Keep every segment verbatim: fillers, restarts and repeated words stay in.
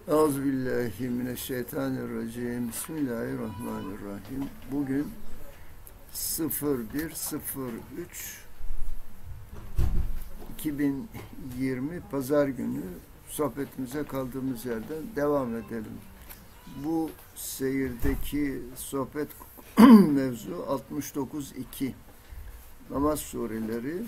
Euzubillahimineşşeytanirracim. Bismillahirrahmanirrahim. Bugün sıfır bir sıfır üç iki bin yirmi Pazar günü sohbetimize kaldığımız yerden devam edelim. Bu seyirdeki sohbet mevzu altmış dokuz iki namaz sureleri.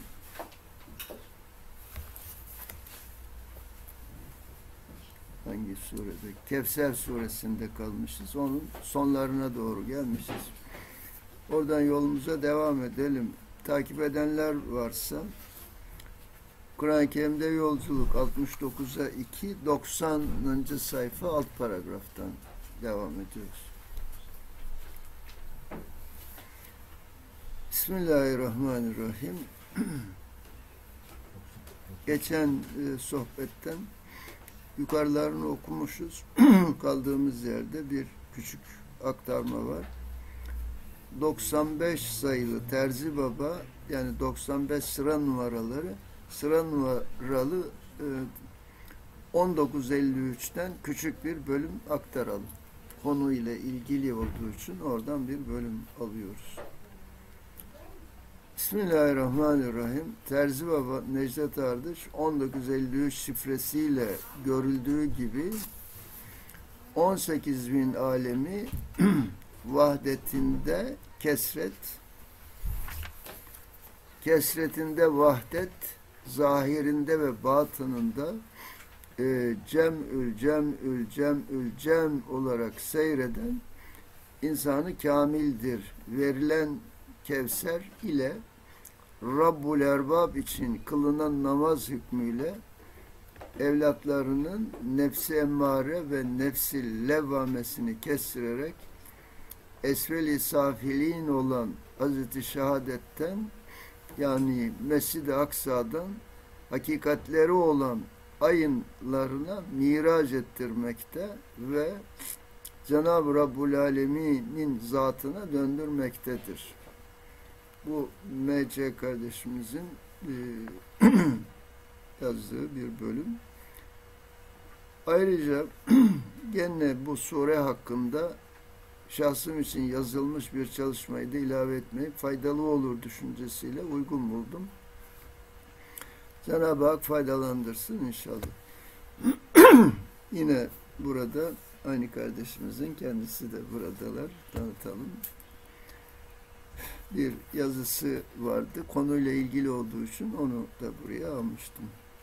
Hangi surede? Kevser suresinde kalmışız. Onun sonlarına doğru gelmişiz. Oradan yolumuza devam edelim. Takip edenler varsa Kur'an-ı Kerim'de yolculuk altmış dokuza iki doksanıncı sayfa alt paragraftan devam ediyoruz. Bismillahirrahmanirrahim. Geçen e, sohbetten yukarılarını okumuşuz. Kaldığımız yerde bir küçük aktarma var. doksan beş sayılı Terzi Baba, yani doksan beş sıra numaraları, sıra numaralı e, on dokuz elli üçten küçük bir bölüm aktaralım. Konuyla ilgili olduğu için oradan bir bölüm alıyoruz. Bismillahirrahmanirrahim. Terzi Baba Necdet Ardış on dokuz elli üç şifresiyle görüldüğü gibi on sekiz bin alemi vahdetinde kesret, kesretinde vahdet, zahirinde ve batınında e, cem'ül cem'ül cem'ül cem olarak seyreden insanı kamildir. Verilen Kevser ile Rabbul Erbab için kılınan namaz hükmüyle evlatlarının nefsi emmare ve nefsi levvamesini kestirerek esveli safilin olan Hazreti Şehadet'ten, yani Mescid-i Aksa'dan hakikatleri olan ayınlarına miraç ettirmekte ve Cenab-ı Rabbul Alemin'in zatına döndürmektedir. Bu M C kardeşimizin e, yazdığı bir bölüm. Ayrıca gene bu sure hakkında şahsım için yazılmış bir çalışmayı da ilave etmeyi faydalı olur düşüncesiyle uygun buldum. Cenab-ı Hak faydalandırsın inşallah. Yine burada aynı kardeşimizin kendisi de buradalar. Tanıtalım. Bir yazısı vardı. Konuyla ilgili olduğu için onu da buraya almıştım.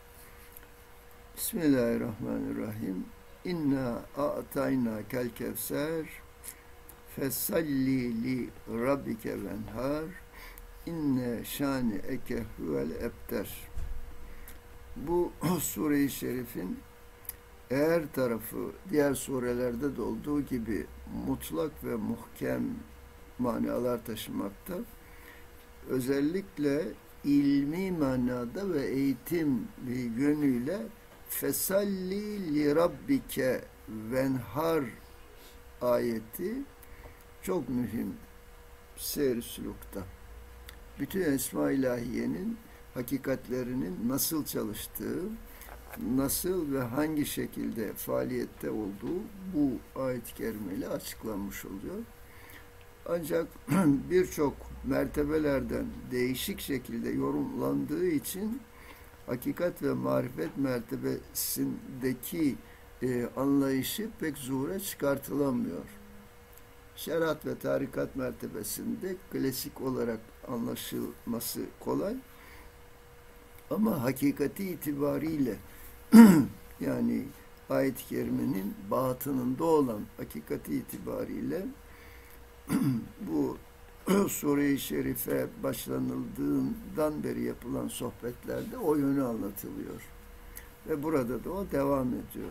Bismillahirrahmanirrahim. İnna a'tayna kel kevser fesalli li rabbike venhar inne şani eke huvel ebter. Bu sure-i şerifin her tarafı diğer surelerde de olduğu gibi mutlak ve muhkem manalar taşımakta. Özellikle ilmi manada ve eğitim yönüyle fesalli li rabbike venhar ayeti çok mühim seyr-i sülukta. Bütün Esma-i İlahiye'nin hakikatlerinin nasıl çalıştığı, nasıl ve hangi şekilde faaliyette olduğu bu ayet-i kerimeyle açıklanmış oluyor. Ancak birçok mertebelerden değişik şekilde yorumlandığı için hakikat ve marifet mertebesindeki e, anlayışı pek zuhura çıkartılamıyor. Şeriat ve tarikat mertebesinde klasik olarak anlaşılması kolay. Ama hakikati itibariyle yani ayet-i kerimenin batınında olan hakikati itibariyle bu sure-i şerife başlanıldığından beri yapılan sohbetlerde o yönü anlatılıyor. Ve burada da o devam ediyor.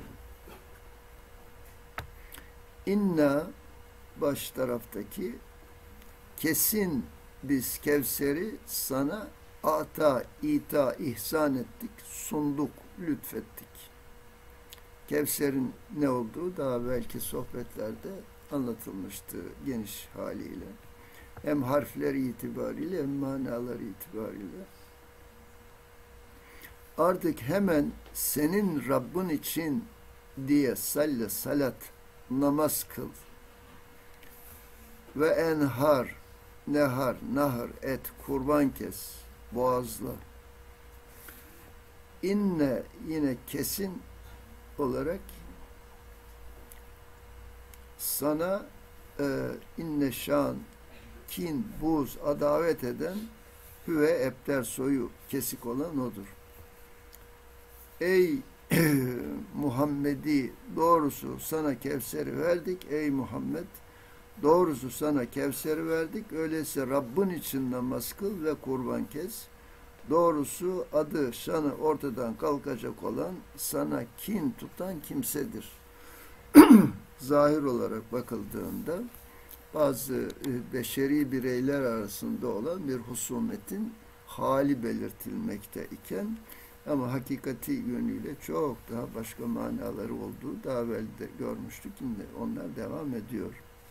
İnna baş taraftaki kesin biz Kevser'i sana ata, ita, ihsan ettik, sunduk, lütfettik. Kevser'in ne olduğu daha belki sohbetlerde anlatılmıştı geniş haliyle. Hem harfleri itibariyle hem manaları itibariyle. Artık hemen senin Rabbin için diye salle salat namaz kıl. Ve enhar, nehar, nahır et, kurban kes, boğazla. İnne yine kesin olarak sana e, inne şan, kin, buz, adavet eden hüve ebter soyu kesik olan odur. Ey Muhammedi doğrusu sana Kevser'i verdik. Ey Muhammed doğrusu sana Kevser'i verdik. Öyleyse Rabbin için namaz kıl ve kurban kes. Doğrusu adı şanı ortadan kalkacak olan sana kin tutan kimsedir. Zahir olarak bakıldığında bazı beşeri bireyler arasında olan bir husumetin hali belirtilmekte iken ama hakikati yönüyle çok daha başka manaları olduğu daha evvel de görmüştük. Şimdi onlar devam ediyor.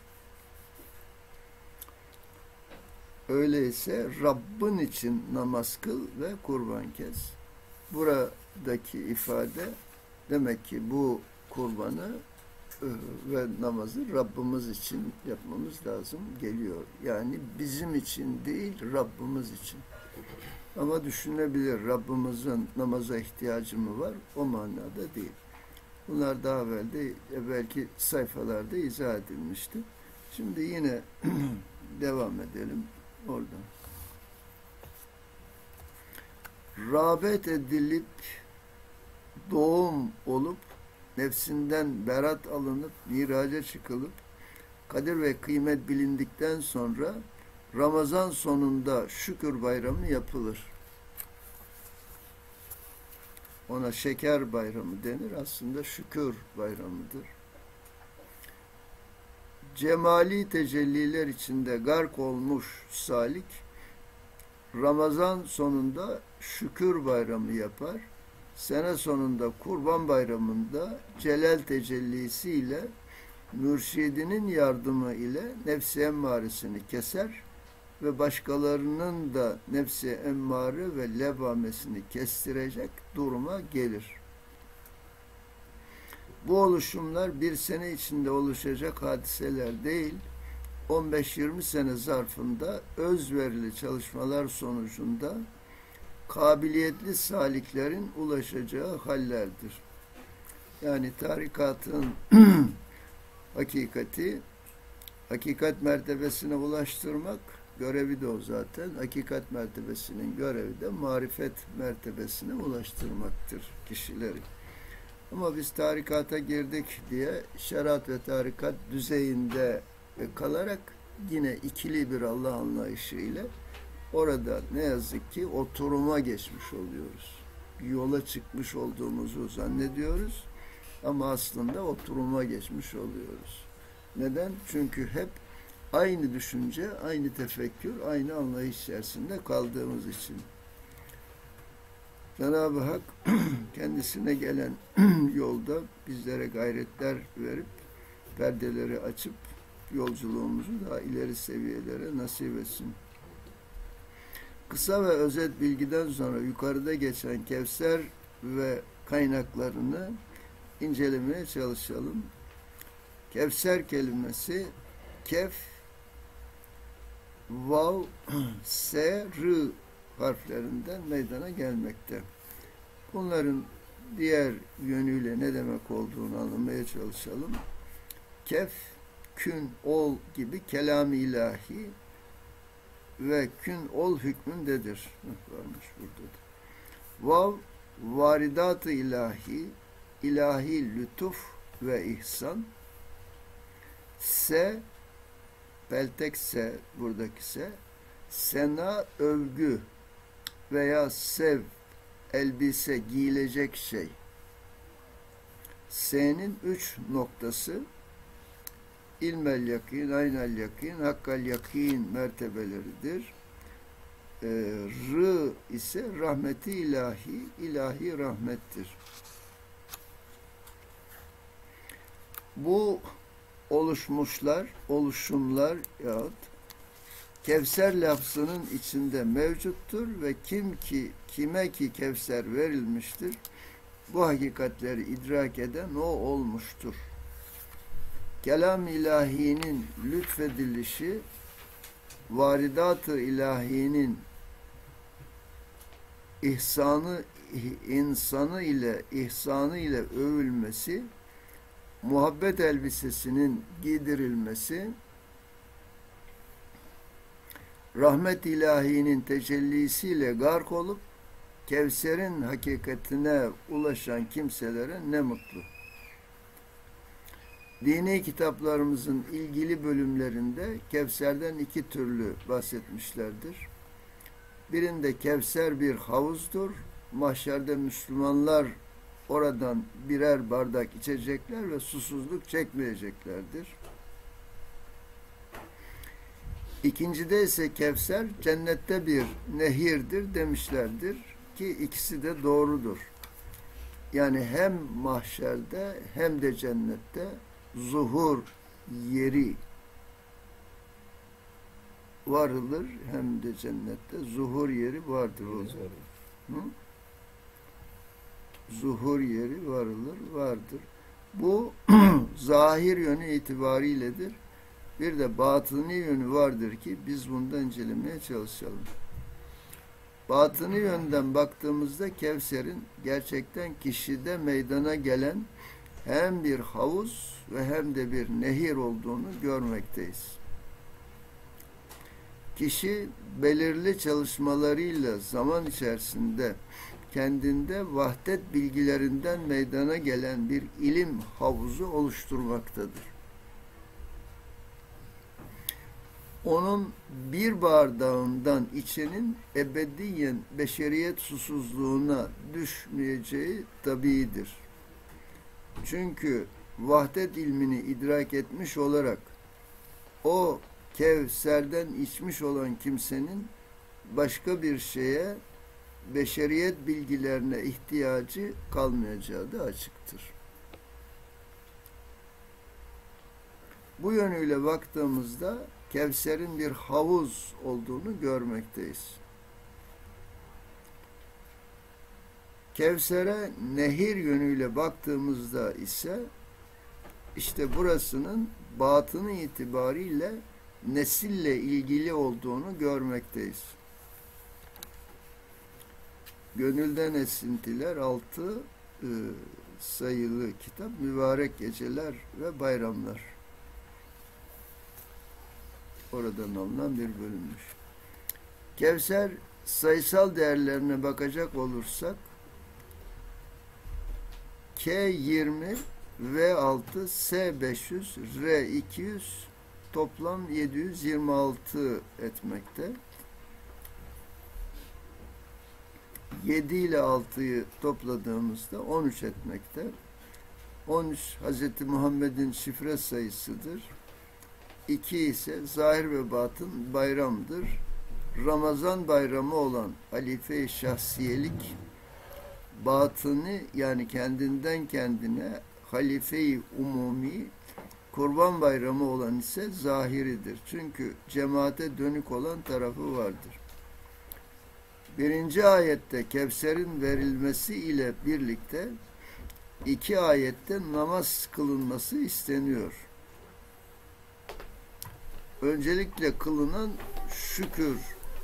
Öyleyse Rabbin için namaz kıl ve kurban kes. Buradaki ifade demek ki bu kurbanı ve namazı Rabbimiz için yapmamız lazım geliyor. Yani bizim için değil, Rabbimiz için. Ama düşünebilir, Rabbimizin namaza ihtiyacı mı var? O manada değil. Bunlar daha evvel de, belki sayfalarda izah edilmişti. Şimdi yine devam edelim oradan. Rağbet edilip, doğum olup, nefsinden berat alınıp, miraca çıkılıp, kadir ve kıymet bilindikten sonra Ramazan sonunda şükür bayramı yapılır. Ona şeker bayramı denir. Aslında şükür bayramıdır. Cemali tecelliler içinde gark olmuş salik, Ramazan sonunda şükür bayramı yapar. Sene sonunda Kurban Bayramı'nda celal tecellisiyle mürşidinin yardımı ile nefsi emmaresini keser ve başkalarının da nefsi emmare ve levamesini kestirecek duruma gelir. Bu oluşumlar bir sene içinde oluşacak hadiseler değil, on beş yirmi sene zarfında özverili çalışmalar sonucunda kabiliyetli saliklerin ulaşacağı hallerdir. Yani tarikatın hakikati, hakikat mertebesine ulaştırmak görevi de o zaten. Hakikat mertebesinin görevi de marifet mertebesine ulaştırmaktır kişileri. Ama biz tarikata girdik diye şeriat ve tarikat düzeyinde kalarak yine ikili bir Allah anlayışıyla orada ne yazık ki oturuma geçmiş oluyoruz. Yola çıkmış olduğumuzu zannediyoruz ama aslında oturuma geçmiş oluyoruz. Neden? Çünkü hep aynı düşünce, aynı tefekkür, aynı anlayış içerisinde kaldığımız için. Cenab-ı Hak kendisine gelen yolda bizlere gayretler verip perdeleri açıp yolculuğumuzu daha ileri seviyelere nasip etsin. Kısa ve özet bilgiden sonra yukarıda geçen Kevser ve kaynaklarını incelemeye çalışalım. Kevser kelimesi kef, vav, se, rı harflerinden meydana gelmekte. Bunların diğer yönüyle ne demek olduğunu anlamaya çalışalım. Kef, kün, ol gibi kelam-ı ilahi ve kün, ol hükmündedir. Varmış burada da. Vav, varidat-ı ilahi, ilahi lütuf ve ihsan. Se, peltek se, buradaki se, sena, övgü veya sev, elbise, giyilecek şey. S'nin üç noktası ilmel yakin, aynel yakin, hakkal yakin mertebeleridir. Ee, R ise rahmeti ilahi, ilahi rahmettir. Bu oluşmuşlar, oluşumlar yahut Kevser lafzının içinde mevcuttur ve kim ki kime ki Kevser verilmiştir, bu hakikatleri idrak eden o olmuştur. Kelam ilahinin lütfedilişi, varidat-ı ilahinin ihsanı, insanı ile ihsanı ile övülmesi, muhabbet elbisesinin giydirilmesi, rahmet ilahinin tecellisiyle gark olup Kevser'in hakikatine ulaşan kimselere ne mutlu. Dini kitaplarımızın ilgili bölümlerinde Kevser'den iki türlü bahsetmişlerdir. Birinde Kevser bir havuzdur. Mahşerde Müslümanlar oradan birer bardak içecekler ve susuzluk çekmeyeceklerdir. İkincide ise Kevser cennette bir nehirdir demişlerdir ki ikisi de doğrudur. Yani hem mahşerde hem de cennette zuhur yeri varılır, hem de cennette zuhur yeri vardır o zaman. Hı? Zuhur yeri varılır, vardır. Bu zahir yönü itibariyledir. Bir de batıni yönü vardır ki biz bundan incelemeye çalışalım. Batıni yönden baktığımızda Kevser'in gerçekten kişide meydana gelen hem bir havuz ve hem de bir nehir olduğunu görmekteyiz. Kişi belirli çalışmalarıyla zaman içerisinde kendinde vahdet bilgilerinden meydana gelen bir ilim havuzu oluşturmaktadır. Onun bir bardağından içenin ebediyen beşeriyet susuzluğuna düşmeyeceği tabiidir. Çünkü vahdet ilmini idrak etmiş olarak o Kevser'den içmiş olan kimsenin başka bir şeye, beşeriyet bilgilerine ihtiyacı kalmayacağı da açıktır. Bu yönüyle baktığımızda Kevser'in bir havuz olduğunu görmekteyiz. Kevser'e nehir yönüyle baktığımızda ise işte burasının batını itibariyle nesille ilgili olduğunu görmekteyiz. Gönülden Esintiler altı e, sayılı kitap, mübarek geceler ve bayramlar. Oradan alınan bir bölümmüş. Kevser sayısal değerlerine bakacak olursak K yirmi, V altı, S beş yüz, R iki yüz, toplam yedi yüz yirmi altı etmekte. yedi ile altıyı topladığımızda on üç etmekte. on üç Hazreti Muhammed'in şifre sayısıdır. iki ise zahir ve batın bayramdır. Ramazan bayramı olan halife-i şahsiyelik, batını yani kendinden kendine halife-i umumi, kurban bayramı olan ise zahiridir. Çünkü cemaate dönük olan tarafı vardır. Birinci ayette Kevser'in verilmesi ile birlikte iki ayette namaz kılınması isteniyor. Öncelikle kılınan şükür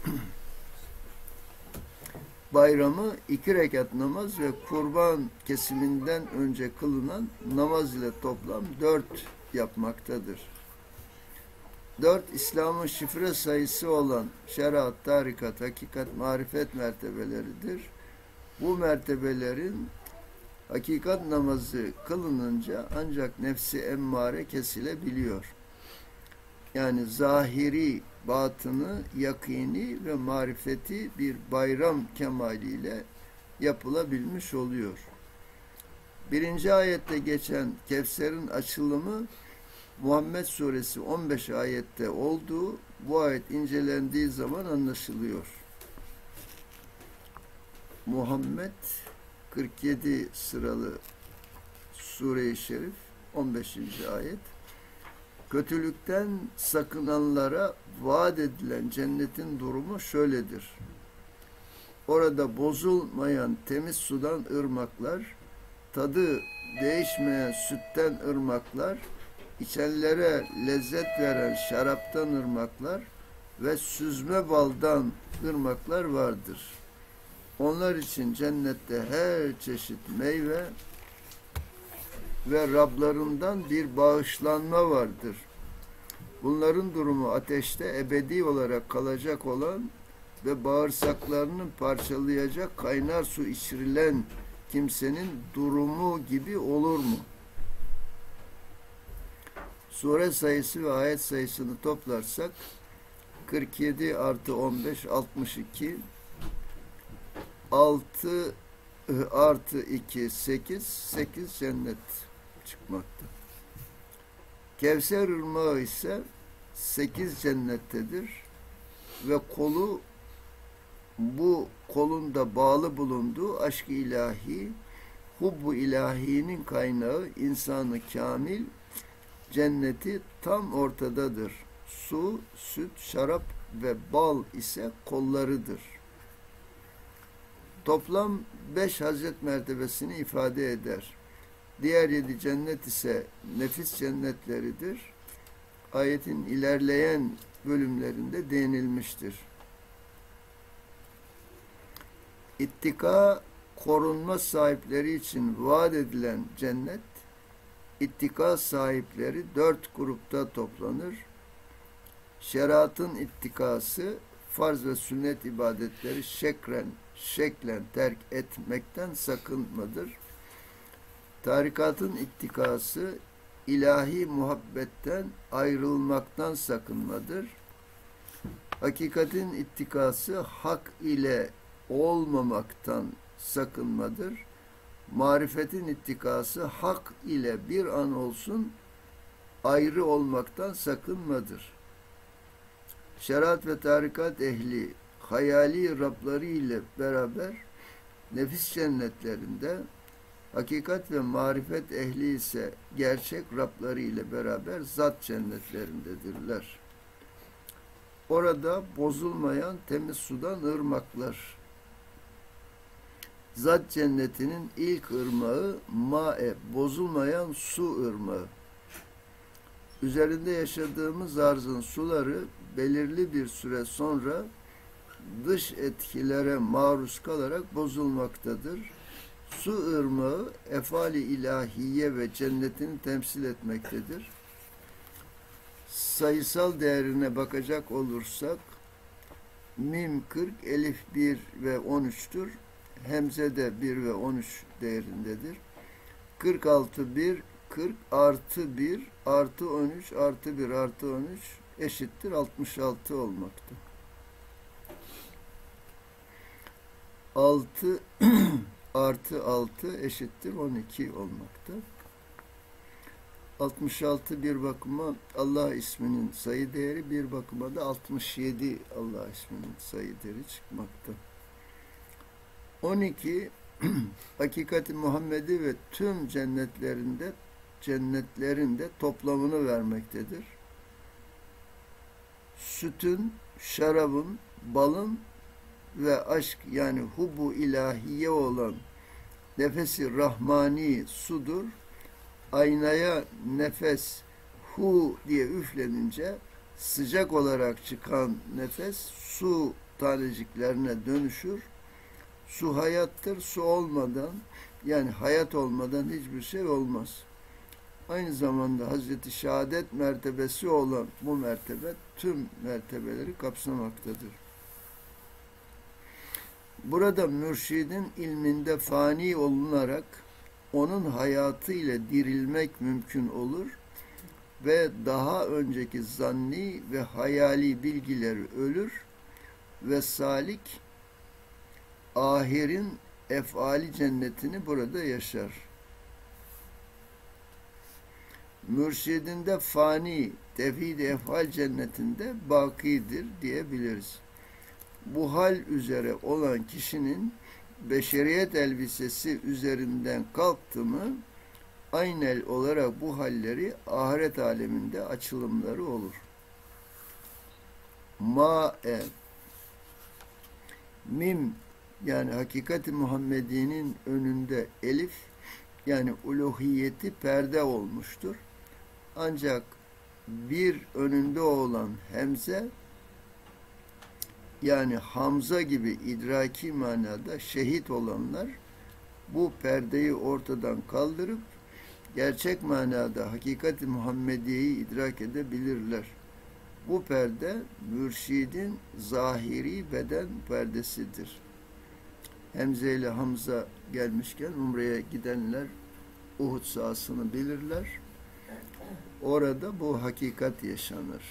bayramı iki rekat namaz ve kurban kesiminden önce kılınan namaz ile toplam dört yapmaktadır. Dört, İslam'ın şifre sayısı olan şeriat, tarikat, hakikat, marifet mertebeleridir. Bu mertebelerin hakikat namazı kılınınca ancak nefsi emmare kesilebiliyor. Yani zahiri, batını, yakini ve marifeti bir bayram kemaliyle yapılabilmiş oluyor. Birinci ayette geçen Kevser'in açılımı Muhammed Suresi on beş ayette olduğu bu ayet incelendiği zaman anlaşılıyor. Muhammed kırk yedi sıralı Sure-i Şerif on beşinci ayet. Kötülükten sakınanlara vaat edilen cennetin durumu şöyledir. Orada bozulmayan temiz sudan ırmaklar, tadı değişmeyen sütten ırmaklar, içenlere lezzet veren şaraptan ırmaklar ve süzme baldan ırmaklar vardır. Onlar için cennette her çeşit meyve ve Rablarından bir bağışlanma vardır. Bunların durumu ateşte ebedi olarak kalacak olan ve bağırsaklarını parçalayacak kaynar su içirilen kimsenin durumu gibi olur mu? Sure sayısı ve ayet sayısını toplarsak kırk yedi artı on beş altmış iki, altı artı iki sekiz, sekiz cennet çıkmakta. Kevser ırmağı ise sekiz cennettedir ve kolu, bu kolunda bağlı bulunduğu aşk-ı ilahi, hubbu ilahinin kaynağı insanı kamil, cenneti tam ortadadır. Su, süt, şarap ve bal ise kollarıdır. Toplam beş hazret mertebesini ifade eder. Diğer yedi cennet ise nefis cennetleridir. Ayetin ilerleyen bölümlerinde değinilmiştir. İttika, korunma sahipleri için vaat edilen cennet, ittika sahipleri dört grupta toplanır. Şeriatın ittikası, farz ve sünnet ibadetleri şekren, şeklen terk etmekten sakınmadır. Tarikatın ittikası, ilahi muhabbetten ayrılmaktan sakınmadır. Hakikatin ittikası, hak ile olmamaktan sakınmadır. Marifetin ittikası, hak ile bir an olsun ayrı olmaktan sakınmadır. Şeriat ve tarikat ehli, hayali Rabları ile beraber nefis cennetlerinde, hakikat ve marifet ehli ise gerçek Rabları ile beraber zat cennetlerindedirler. Orada bozulmayan temiz sudan ırmaklar. Zat cennetinin ilk ırmağı ma'e, bozulmayan su ırmağı. Üzerinde yaşadığımız arzın suları belirli bir süre sonra dış etkilere maruz kalarak bozulmaktadır. Su ırmağı efali ilahiye ve cennetini temsil etmektedir. Sayısal değerine bakacak olursak mim kırk, elif bir ve on üç'tür. Hemze de bir ve on üç değerindedir. kırk altı bir, kırk artı bir artı on üç artı bir artı on üç eşittir altmış altı olmakta. altı artı altı eşittir on iki olmakta. altmış altı bir bakıma Allah isminin sayı değeri, bir bakıma da altmış yedi Allah isminin sayı değeri çıkmakta. on iki hakikati Muhammedi ve tüm cennetlerinde cennetlerinde toplamını vermektedir. Sütün, şarabın, balın ve aşk yani hubu ilahiye olan nefesi rahmani sudur. Aynaya nefes hu diye üflenince sıcak olarak çıkan nefes su taneciklerine dönüşür. Su hayattır. Su olmadan, yani hayat olmadan hiçbir şey olmaz. Aynı zamanda Hazreti Şehadet mertebesi olan bu mertebe tüm mertebeleri kapsamaktadır. Burada mürşidin ilminde fani olunarak onun hayatı ile dirilmek mümkün olur ve daha önceki zanni ve hayali bilgileri ölür ve salik ahirin efali cennetini burada yaşar. Mürşidinde fani, tevhid-i efal cennetinde bakidir diyebiliriz. Bu hal üzere olan kişinin beşeriyet elbisesi üzerinden kalktı mı, aynel olarak bu halleri ahiret aleminde açılımları olur. Ma'e mim yani hakikati Muhammedi'nin önünde elif, yani uluhiyeti perde olmuştur. Ancak bir önünde olan hemze, yani Hamza gibi idraki manada şehit olanlar bu perdeyi ortadan kaldırıp gerçek manada hakikati Muhammediye'yi idrak edebilirler. Bu perde mürşidin zahiri beden perdesidir. Hemze ile Hamza gelmişken Umre'ye gidenler Uhud sahasını bilirler. Orada bu hakikat yaşanır.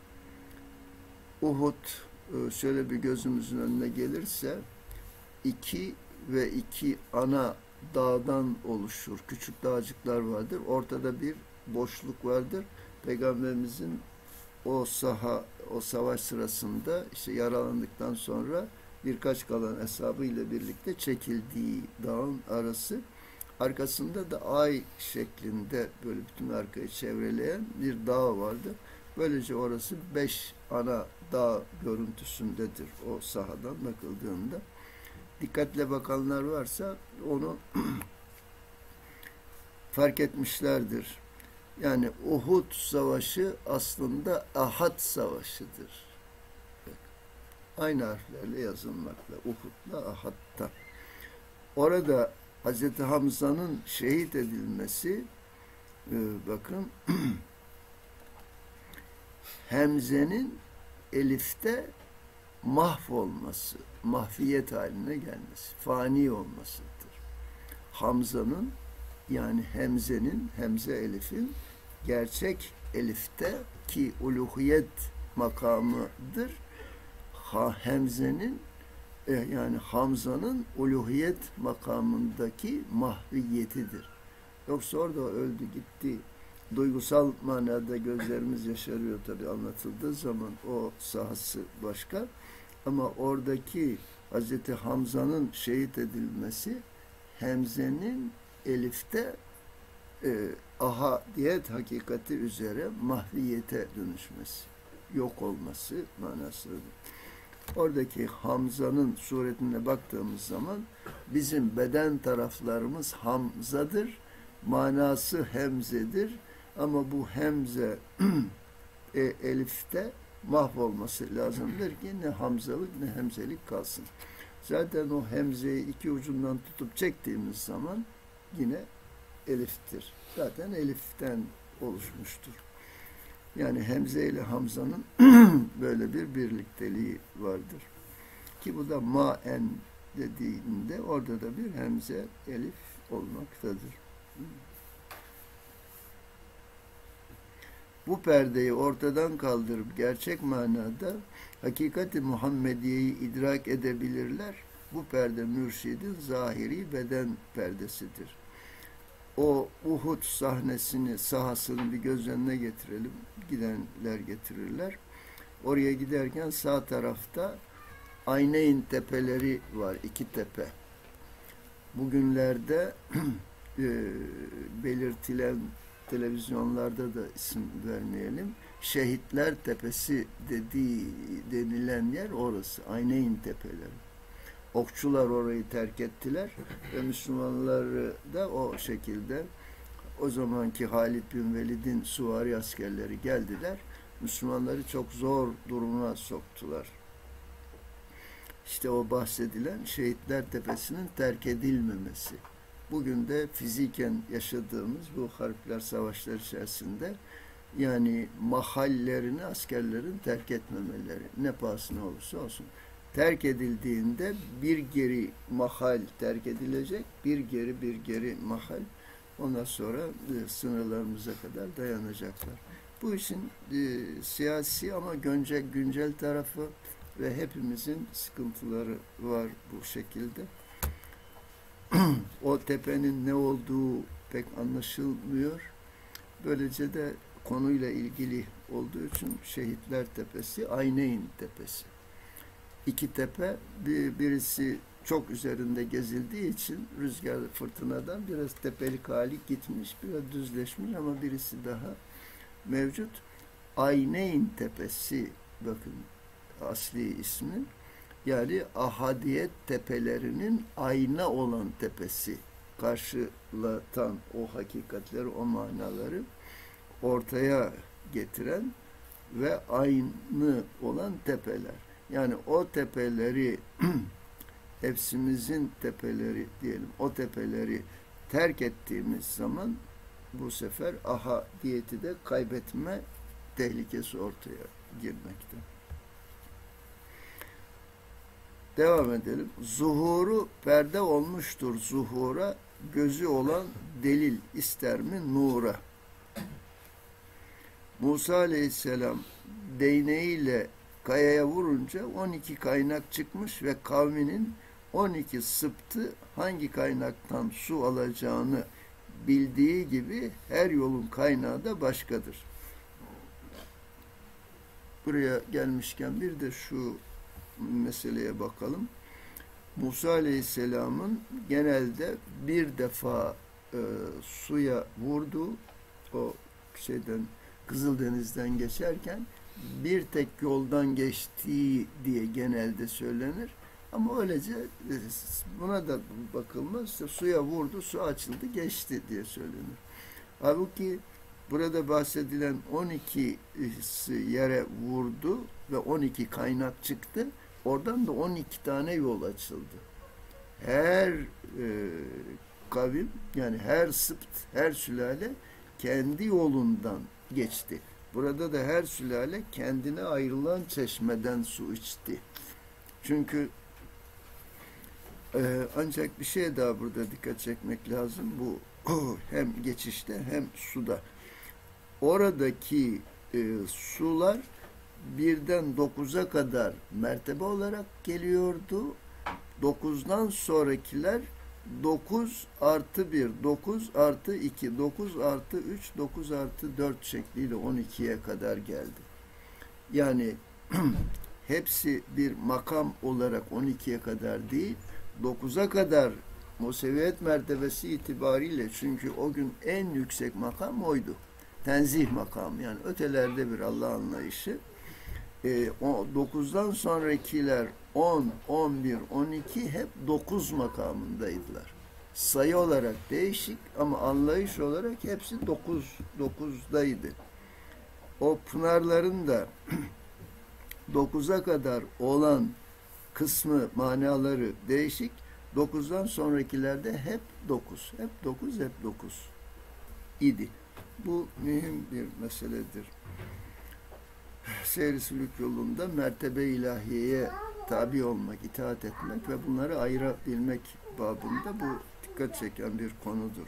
Uhud şöyle bir gözümüzün önüne gelirse iki ve iki ana dağdan oluşur. Küçük dağcıklar vardır. Ortada bir boşluk vardır. Peygamberimizin o saha, o savaş sırasında işte yaralandıktan sonra birkaç kalan eshabı ile birlikte çekildiği dağın arası. Arkasında da ay şeklinde böyle bütün arkayı çevreleyen bir dağ vardı. Böylece orası beş ana dağ görüntüsündedir o sahadan bakıldığında. Dikkatle bakanlar varsa onu fark etmişlerdir. Yani Uhud Savaşı aslında Ahad Savaşı'dır. Aynı harflerle yazılmakla, Uhud'la Ahad'da. Orada Hazreti Hamza'nın şehit edilmesi, bakın, Hemze'nin elifte mahvolması, mahfiyet haline gelmesi, fani olmasıdır. Hamza'nın, yani Hemze'nin, Hemze elifin gerçek elifte ki uluhiyet makamıdır. Ha, Hemze'nin yani Hamza'nın uluhiyet makamındaki mahviyetidir. Yoksa orada öldü gitti. Duygusal manada gözlerimiz yaşarıyor tabii anlatıldığı zaman, o sahası başka. Ama oradaki Hazreti Hamza'nın şehit edilmesi, Hemze'nin elifte e, ahadiyet hakikati üzere mahviyete dönüşmesi, yok olması manasıdır. Oradaki Hamza'nın suretine baktığımız zaman bizim beden taraflarımız Hamza'dır, manası Hemze'dir. Ama bu Hemze e, elifte mahvolması lazımdır ki ne Hamzalık ne Hemzelik kalsın. Zaten o Hemze'yi iki ucundan tutup çektiğimiz zaman yine eliftir. Zaten eliften oluşmuştur. Yani Hemze ile Hamza'nın böyle bir birlikteliği vardır. Ki bu da maen dediğinde orada da bir Hemze, elif olmaktadır. Bu perdeyi ortadan kaldırıp gerçek manada hakikati Muhammediye'yi idrak edebilirler. Bu perde mürşidin zahiri beden perdesidir. O Uhud sahnesini, sahasını bir göz önüne getirelim. Gidenler getirirler. Oraya giderken sağ tarafta Ayneyn tepeleri var, iki tepe. Bugünlerde e, belirtilen televizyonlarda da isim vermeyelim. Şehitler Tepesi dediği denilen yer orası. Ayneyn tepeleri. Okçular orayı terk ettiler ve Müslümanları da o şekilde, o zamanki Halid bin Velid'in süvari askerleri geldiler. Müslümanları çok zor duruma soktular. İşte o bahsedilen Şehitler Tepesi'nin terk edilmemesi. Bugün de fiziken yaşadığımız bu harpler, savaşlar içerisinde yani mahallerini askerlerin terk etmemeleri, ne pahasına olursa olsun. Terk edildiğinde bir geri mahal terk edilecek, bir geri bir geri mahal, ondan sonra e, sınırlarımıza kadar dayanacaklar. Bu işin e, siyasi ama güncel, güncel tarafı ve hepimizin sıkıntıları var bu şekilde. O tepenin ne olduğu pek anlaşılmıyor. Böylece de konuyla ilgili olduğu için Şehitler Tepesi, Ayneyn Tepesi. İki tepe, bir, birisi çok üzerinde gezildiği için rüzgar fırtınadan biraz tepelik hali gitmiş, biraz düzleşmiş ama birisi daha mevcut. Ayneyn Tepesi, bakın asli ismi, yani ahadiyet tepelerinin ayna olan tepesi karşılatan o hakikatleri, o manaları ortaya getiren ve aynı olan tepeler. Yani o tepeleri hepsimizin tepeleri diyelim, o tepeleri terk ettiğimiz zaman bu sefer aha diyeti de kaybetme tehlikesi ortaya girmekte. Devam edelim. Zuhuru perde olmuştur zuhura, gözü olan delil ister mi nura? Musa Aleyhisselam değneğiyle kayaya vurunca on iki kaynak çıkmış ve kavminin on iki sıptı hangi kaynaktan su alacağını bildiği gibi her yolun kaynağı da başkadır. Buraya gelmişken bir de şu meseleye bakalım. Musa Aleyhisselam'ın genelde bir defa e, suya vurduğu, o şeyden, Kızıldeniz'den geçerken bir tek yoldan geçtiği diye genelde söylenir. Ama öylece buna da bakılmaz. İşte suya vurdu, su açıldı, geçti diye söylenir. Halbuki burada bahsedilen on ikisi yere vurdu ve on iki kaynak çıktı. Oradan da on iki tane yol açıldı. Her e, kavim, yani her sıpt, her sülale kendi yolundan geçti. Burada da her sülale kendine ayrılan çeşmeden su içti. Çünkü e, ancak bir şey daha burada dikkat çekmek lazım. Bu hem geçişte hem suda. Oradaki e, sular birden dokuza kadar mertebe olarak geliyordu. Dokuzdan sonrakiler dokuz artı bir, dokuz artı iki, dokuz artı üç, dokuz artı dört şekliyle on ikiye kadar geldi. Yani hepsi bir makam olarak on ikiye kadar değil, dokuza kadar Museviyet mertebesi itibariyle, çünkü o gün en yüksek makam oydu. Tenzih makamı, yani ötelerde bir Allah anlayışı. E, o dokuzdan sonrakiler on, on bir, on iki hep dokuz makamındaydılar. Sayı olarak değişik ama anlayış olarak hepsi dokuz, dokuzdaydı. O pınarların da dokuza kadar olan kısmı, manaları değişik. dokuzdan sonrakilerde hep dokuz, hep dokuz, hep dokuz idi. Bu mühim bir meseledir. Seyr-i sülük yolunda mertebe ilahiyeye tabi olmak, itaat etmek ve bunları ayırabilmek babında bu dikkat çeken bir konudur.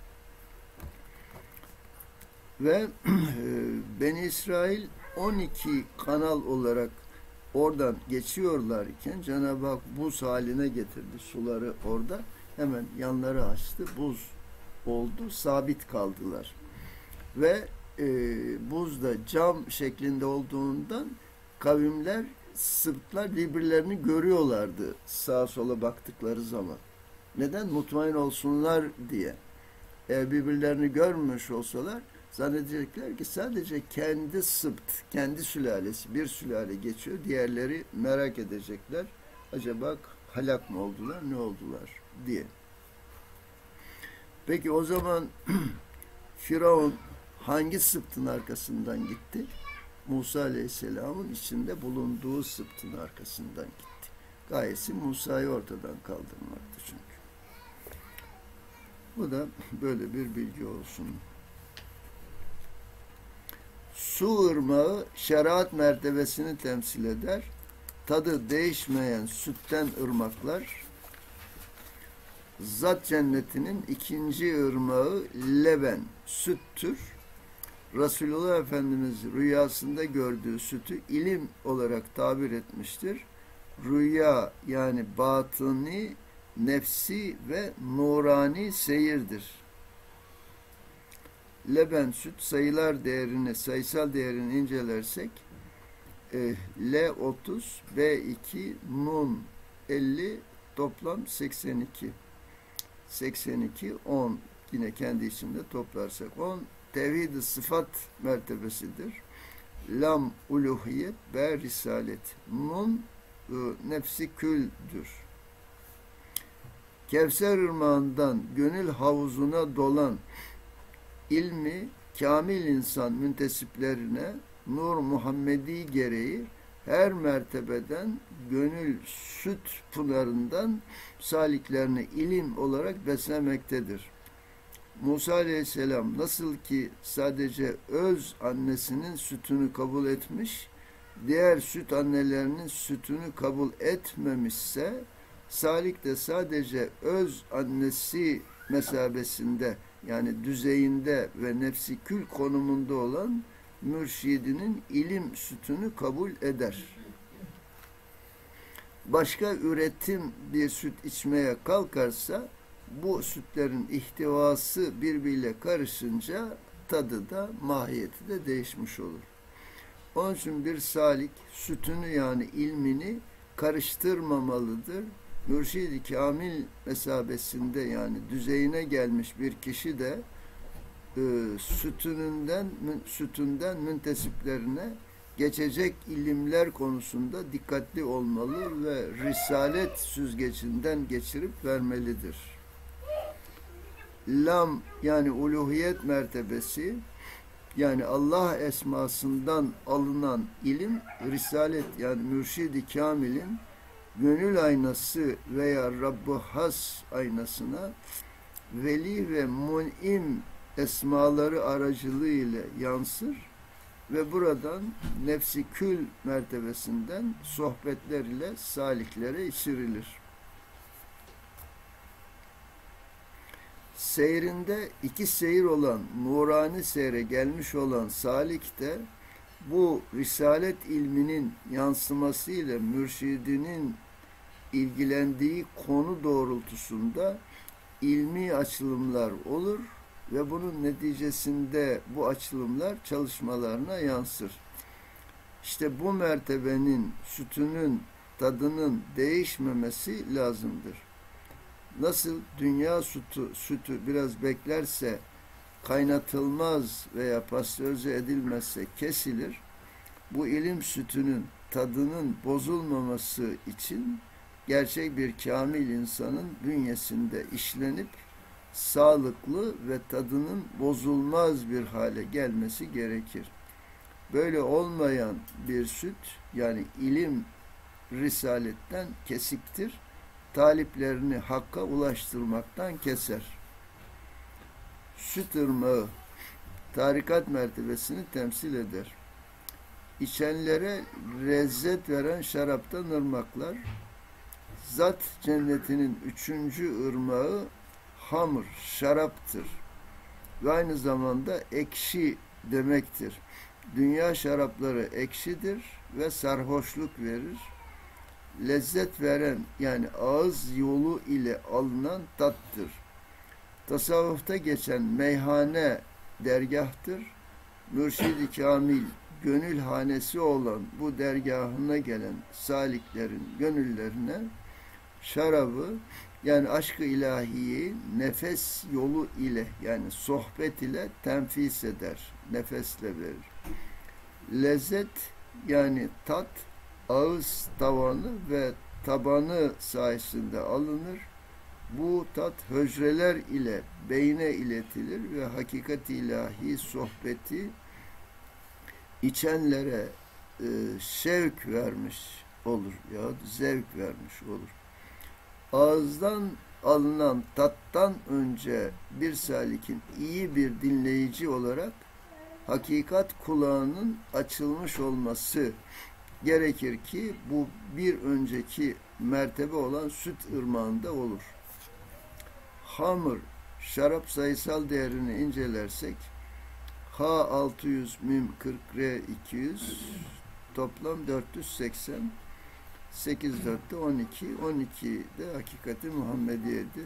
Ve Beni İsrail on iki kanal olarak oradan geçiyorlarken Cenab-ı Hak buz haline getirdi suları orada. Hemen yanları açtı, buz oldu, sabit kaldılar. Ve e, buz da cam şeklinde olduğundan kavimler, Sırplar birbirlerini görüyorlardı sağa sola baktıkları zaman. Neden? Mutmain olsunlar diye. Eğer birbirlerini görmüş olsalar zannedecekler ki sadece kendi Sıpt, kendi sülalesi, bir sülale geçiyor. Diğerleri merak edecekler. Acaba halak mı oldular, ne oldular diye. Peki o zaman Firavun hangi Sıptın arkasından gitti? Musa Aleyhisselam'ın içinde bulunduğu Sıptın arkasından gitti. Gayesi Musa'yı ortadan kaldırmaktı çünkü. Bu da böyle bir bilgi olsun. Su ırmağı şeriat mertebesini temsil eder. Tadı değişmeyen sütten ırmaklar, Zat cennetinin ikinci ırmağı leben, süttür. Resulullah Efendimiz rüyasında gördüğü sütü ilim olarak tabir etmiştir. Rüya yani batıni, nefsi ve nurani seyirdir. Leben süt sayılar değerini, sayısal değerini incelersek e, L otuz, B iki, Nun elli, toplam seksen iki. seksen iki, on yine kendi içinde toplarsak on tevhid-i sıfat mertebesidir. Lam uluhiyet, B risalet. Nun e, nefsi küldür. Kevser ırmağından gönül havuzuna dolan ilmi kamil insan müntesiplerine Nur Muhammedi gereği her mertebeden gönül süt pınarından saliklerini ilim olarak beslemektedir. Musa Aleyhisselam nasıl ki sadece öz annesinin sütünü kabul etmiş, diğer süt annelerinin sütünü kabul etmemişse, salik de sadece öz annesi mesabesinde, yani düzeyinde ve nefsi kül konumunda olan mürşidinin ilim sütünü kabul eder. Başka üretim bir süt içmeye kalkarsa, bu sütlerin ihtivası birbiriyle karışınca tadı da mahiyeti de değişmiş olur. Onun için bir salik sütünü, yani ilmini karıştırmamalıdır. Mürşid-i Kamil mesabesinde, yani düzeyine gelmiş bir kişi de e, sütününden, sütünden müntesiplerine geçecek ilimler konusunda dikkatli olmalı ve risalet süzgecinden geçirip vermelidir. Lam, yani uluhiyet mertebesi, yani Allah esmasından alınan ilim, risalet, yani mürşid-i kamilin gönül aynası veya Rabb-ı Has aynasına veli ve mun'im esmaları aracılığıyla yansır ve buradan nefsi kül mertebesinden sohbetler ile saliklere içirilir. Seyrinde iki seyir olan, nurani seyre gelmiş olan salik de bu risalet ilminin yansımasıyla mürşidinin ilgilendiği konu doğrultusunda ilmi açılımlar olur ve bunun neticesinde bu açılımlar çalışmalarına yansır. İşte bu mertebenin sütünün tadının değişmemesi lazımdır. Nasıl dünya sütü, sütü biraz beklerse kaynatılmaz veya pastörize edilmezse kesilir, bu ilim sütünün tadının bozulmaması için gerçek bir kamil insanın bünyesinde işlenip sağlıklı ve tadının bozulmaz bir hale gelmesi gerekir. Böyle olmayan bir süt, yani ilim risaletten kesiktir, taliplerini hakka ulaştırmaktan keser. Süt ırmağı tarikat mertebesini temsil eder. İçenlere lezzet veren şaraptan ırmaklar, zat cennetinin üçüncü ırmağı hamr, şaraptır ve aynı zamanda ekşi demektir. Dünya şarapları ekşidir ve sarhoşluk verir. Lezzet veren, yani ağız yolu ile alınan tattır. Tasavvufta geçen meyhane dergahtır. Mürşid-i Kamil gönül hanesi olan bu dergahına gelen saliklerin gönüllerine şarabı, yani aşk-ı ilahiyi nefes yolu ile, yani sohbet ile tenfis eder, nefesle verir. Lezzet, yani tat, ağız tavanı ve tabanı sayesinde alınır. Bu tat hücreler ile beyne iletilir ve hakikat-i ilahi sohbeti içenlere e, şevk vermiş olur ya zevk vermiş olur. Ağızdan alınan tattan önce bir salikin iyi bir dinleyici olarak hakikat kulağının açılmış olması gerekir ki bu bir önceki mertebe olan süt ırmağında olur. Hamr, şarap sayısal değerini incelersek H altı yüz, mim kırk, R iki yüz, toplam dört yüz seksen, sekiz dörtte on iki, on iki de hakikati Muhammediye'dir.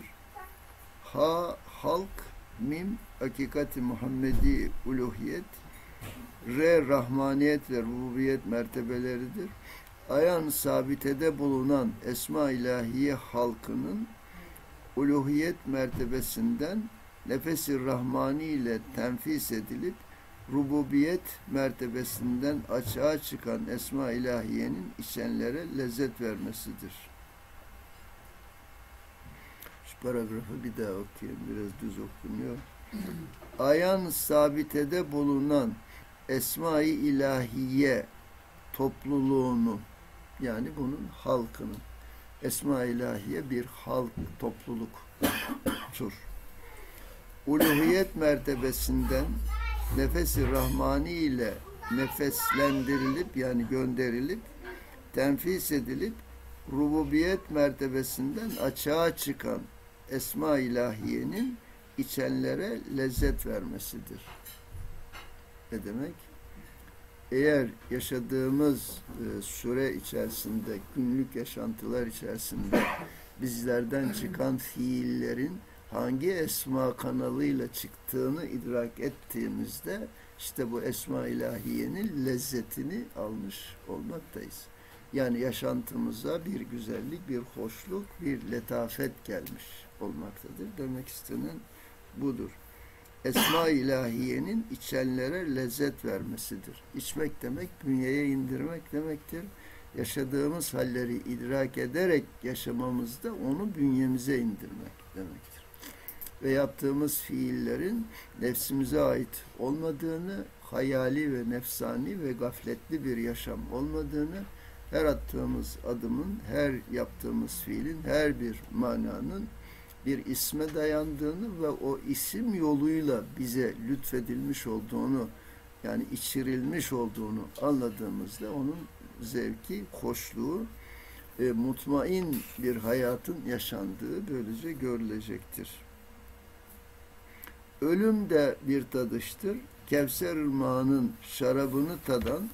H halk, mim hakikati Muhammedi uluhiyet, R rahmaniyet ve rububiyet mertebeleridir. Ayan sabitede bulunan Esma ilahiye halkının uluhiyet mertebesinden nefes-i rahmani ile tenfis edilip rububiyet mertebesinden açığa çıkan Esma ilahiyenin içenlere lezzet vermesidir. paragrafı bir daha okuyayım. Biraz düz okunuyor. Ayan sabitede bulunan Esma-i İlahiye topluluğunu, yani bunun halkının, Esma-i İlahiye bir halk, topluluktur. Uluhiyet mertebesinden nefesi rahmani ile nefeslendirilip, yani gönderilip, tenfis edilip, rububiyet mertebesinden açığa çıkan Esma-i İlahiye'nin içenlere lezzet vermesidir. Ne demek? Eğer yaşadığımız e, süre içerisinde, günlük yaşantılar içerisinde bizlerden çıkan fiillerin hangi esma kanalıyla çıktığını idrak ettiğimizde işte bu Esma-i İlahiye'nin lezzetini almış olmaktayız. Yani yaşantımıza bir güzellik, bir hoşluk, bir letafet gelmiş olmaktadır. Demek istenen budur. Esma-i İlahiye'nin içenlere lezzet vermesidir. İçmek demek, bünyeye indirmek demektir. Yaşadığımız halleri idrak ederek yaşamamızda onu bünyemize indirmek demektir. Ve yaptığımız fiillerin nefsimize ait olmadığını, hayali ve nefsani ve gafletli bir yaşam olmadığını, her attığımız adımın, her yaptığımız fiilin, her bir mananın bir isme dayandığını ve o isim yoluyla bize lütfedilmiş olduğunu, yani içirilmiş olduğunu anladığımızda onun zevki, hoşluğu, e, mutmain bir hayatın yaşandığı böylece görülecektir. Ölüm de bir tadıştır. Kevser ırmağının şarabını tadan,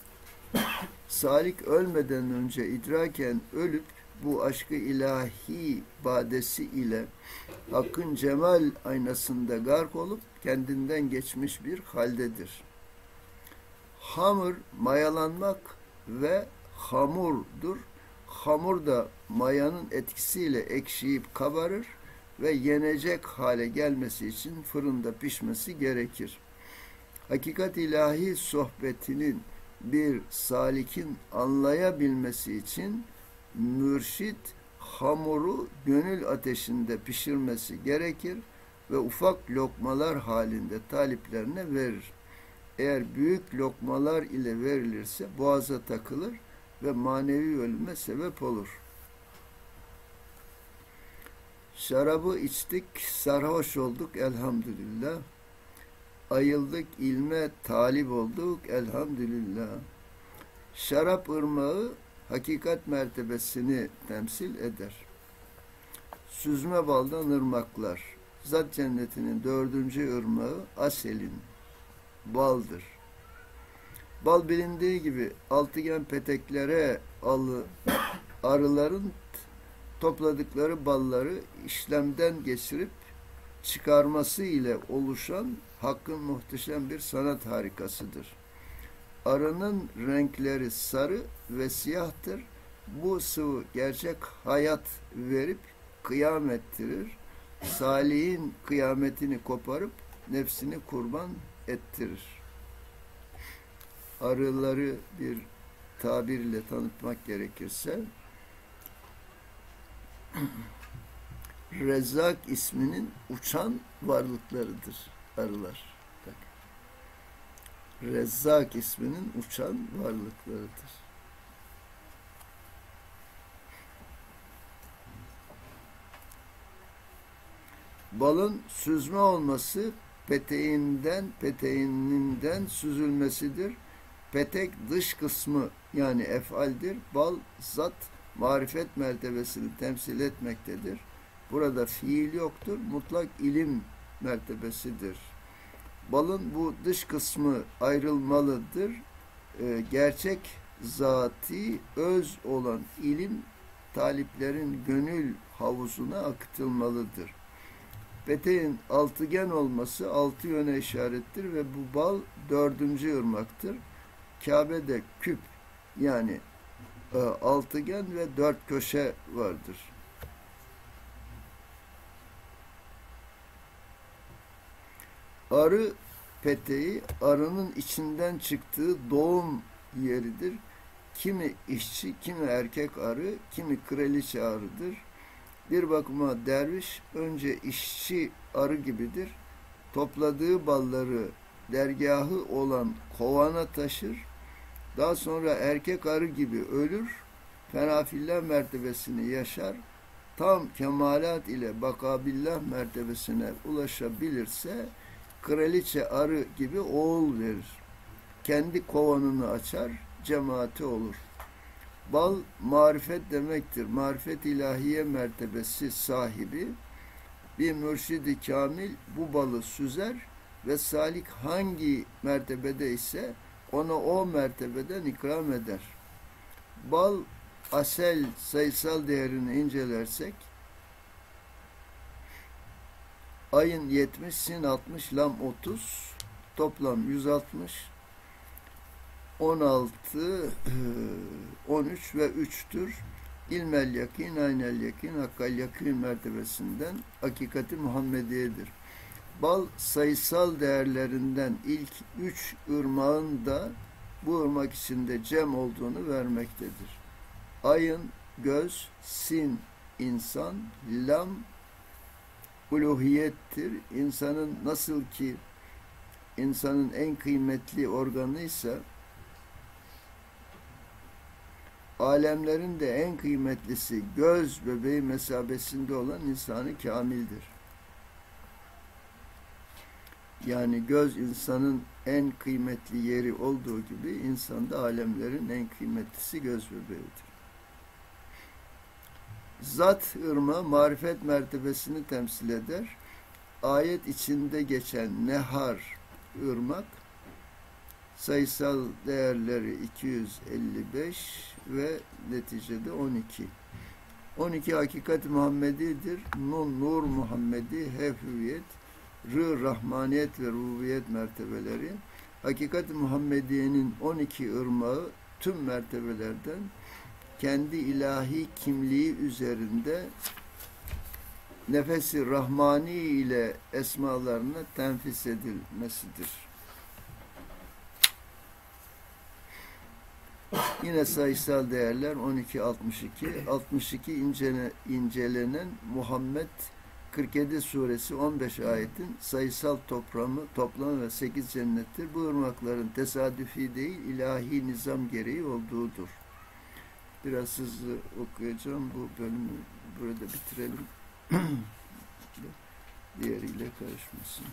salik ölmeden önce idraken ölüp, bu aşkı ilahi badesi ile Hakk'ın cemal aynasında gark olup kendinden geçmiş bir haldedir. Hamur mayalanmak ve hamurdur. Hamur da mayanın etkisiyle ekşiyip kabarır ve yenecek hale gelmesi için fırında pişmesi gerekir. Hakikat ilahi sohbetinin bir salikin anlayabilmesi için mürşit hamuru gönül ateşinde pişirmesi gerekir ve ufak lokmalar halinde taliplerine verir. Eğer büyük lokmalar ile verilirse boğaza takılır ve manevi ölüme sebep olur. Şarabı içtik, sarhoş olduk elhamdülillah. Ayıldık, ilme talip olduk elhamdülillah. Şarap ırmağı hakikat mertebesini temsil eder. Süzme baldan ırmaklar. Zat cennetinin dördüncü ırmağı aselin, baldır. Bal bilindiği gibi altıgen peteklere alı, arıların topladıkları balları işlemden geçirip çıkarması ile oluşan Hakk'ın muhteşem bir sanat harikasıdır. Arının renkleri sarı ve siyahtır. Bu sıvı gerçek hayat verip kıyam ettirir. Salih'in kıyametini koparıp nefsini kurban ettirir. Arıları bir tabirle tanıtmak gerekirse Rezzak isminin uçan varlıklarıdır arılar. Bak. Rezzak isminin uçan varlıklarıdır. Balın süzme olması peteğinden, peteğininden süzülmesidir. Petek dış kısmı yani efaldir. Bal zat marifet mertebesini temsil etmektedir. Burada fiil yoktur. Mutlak ilim mertebesidir. Balın bu dış kısmı ayrılmalıdır. Ee, gerçek zati öz olan ilim taliplerin gönül havuzuna akıtılmalıdır. Peteğin altıgen olması altı yöne işarettir ve bu bal dördüncü ırmaktır. Kabe'de küp yani e, altıgen ve dört köşe vardır. Arı peteği arının içinden çıktığı doğum yeridir. Kimi işçi, kimi erkek arı, kimi kraliçe arıdır. Bir bakıma derviş önce işçi arı gibidir. Topladığı balları dergahı olan kovana taşır. Daha sonra erkek arı gibi ölür. Fenafillah mertebesini yaşar. Tam kemalat ile bakabillah mertebesine ulaşabilirse kraliçe arı gibi oğul verir. Kendi kovanını açar, cemaati olur. Bal marifet demektir. Marifet ilahiye mertebesi sahibi bir mürşid-i kamil bu balı süzer ve salik hangi mertebede ise ona o mertebeden ikram eder. Bal asel sayısal değerini incelersek ayın yetmiş, sin altmış, lam otuz, toplam yüz altmış, on altı, on üç ve üçtür. İlmel yakin, aynel yakin, hakkal yakin mertebesinden hakikati Muhammediye'dir. Bal sayısal değerlerinden ilk üç ırmağın da bu ırmak içinde cem olduğunu vermektedir. Ayın göz, sin insan, lam uluhiyettir. İnsanın nasıl ki insanın en kıymetli organıysa alemlerin de en kıymetlisi göz bebeği mesabesinde olan insanı kamildir. Yani göz insanın en kıymetli yeri olduğu gibi insanda alemlerin en kıymetlisi göz bebeğidir. Zat ırmağı marifet mertebesini temsil eder. Ayet içinde geçen nehar ırmak sayısal değerleri iki yüz elli beş ve neticede on iki. on iki hakikat Muhammedi'dir. Nun nur Muhammedi, hef hüviyet, rı rahmaniyet ve rububiyet mertebeleri. Hakikat Muhammediye'nin on iki ırmağı tüm mertebelerden kendi ilahi kimliği üzerinde nefesi rahmani ile esmalarına tenfis edilmesidir. Yine sayısal değerler on iki altmış iki. altmış iki incele, incelenen Muhammed kırk yedi suresi on beş ayetin sayısal toplamı, toplam ve sekiz cennettir. Bu ırmakların tesadüfi değil, ilahi nizam gereği olduğudur. Biraz hızlı okuyacağım. Bu bölümü burada bitirelim. Diğeriyle karışmasın.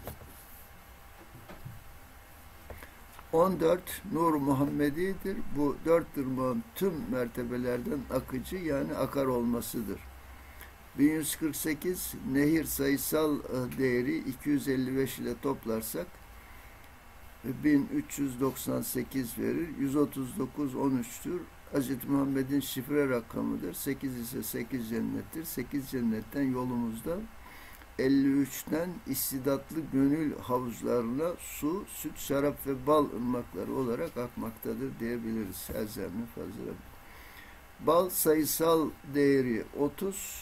on dört Nur Muhammedi'dir. Bu dört ırmağın tüm mertebelerden akıcı yani akar olmasıdır. bin yüz kırk sekiz nehir sayısal değeri iki yüz elli beş ile toplarsak bin üç yüz doksan sekiz verir. yüz otuz dokuz on üç'tür. Hz. Muhammed'in şifre rakamıdır. sekiz ise sekiz cennettir. sekiz cennetten yolumuzda elli üç'ten istidatlı gönül havuzlarına su, süt, şarap ve bal ırmakları olarak akmaktadır diyebiliriz. Elzemli fazla. Bal sayısal değeri otuz,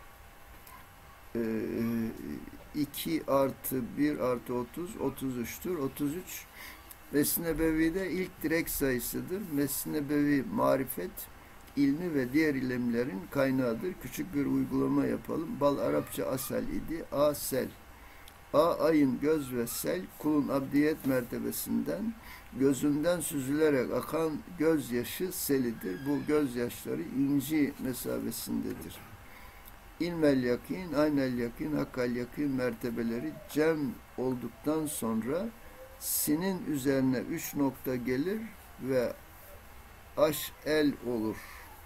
iki artı bir artı otuz, otuz üç'tür. otuz üç Mesne Nebevi'de ilk direk sayısıdır. Mesne Nebevi marifet, ilmi ve diğer ilimlerin kaynağıdır. Küçük bir uygulama yapalım. Bal Arapça asel idi. A sel. A ayın göz ve sel kulun abdiyet mertebesinden gözünden süzülerek akan gözyaşı selidir. Bu gözyaşları inci mesabesindedir. İlmel yakin, aynel yakin, hakkal yakin mertebeleri cem olduktan sonra sinin üzerine üç nokta gelir ve aş el olur.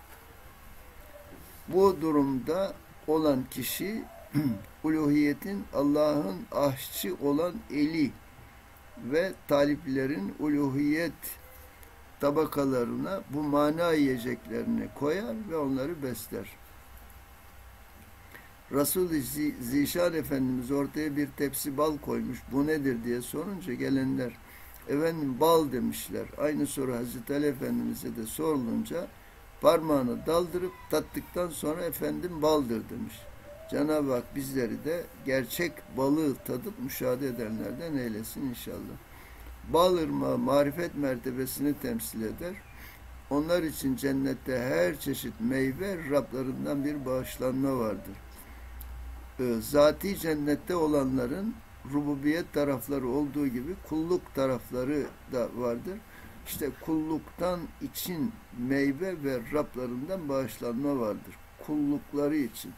Bu durumda olan kişi uluhiyetin Allah'ın aşçı olan eli ve taliplerin uluhiyet tabakalarına bu mana yiyeceklerini koyar ve onları besler. Resul-i Zişan Efendimiz ortaya bir tepsi bal koymuş. Bu nedir diye sorunca gelenler efendim bal demişler. Aynı soru Hazreti Ali Efendimiz'e de sorulunca parmağını daldırıp tattıktan sonra efendim baldır demiş. Cenab-ı Hak bizleri de gerçek balığı tadıp müşahede edenlerden eylesin inşallah. Bal ırmağı marifet mertebesini temsil eder. Onlar için cennette her çeşit meyve Rablarından bir bağışlanma vardır. e, zati cennette olanların rububiyet tarafları olduğu gibi kulluk tarafları da vardır. İşte kulluktan için meyve ve Rablarından bağışlanma vardır. Kullukları için.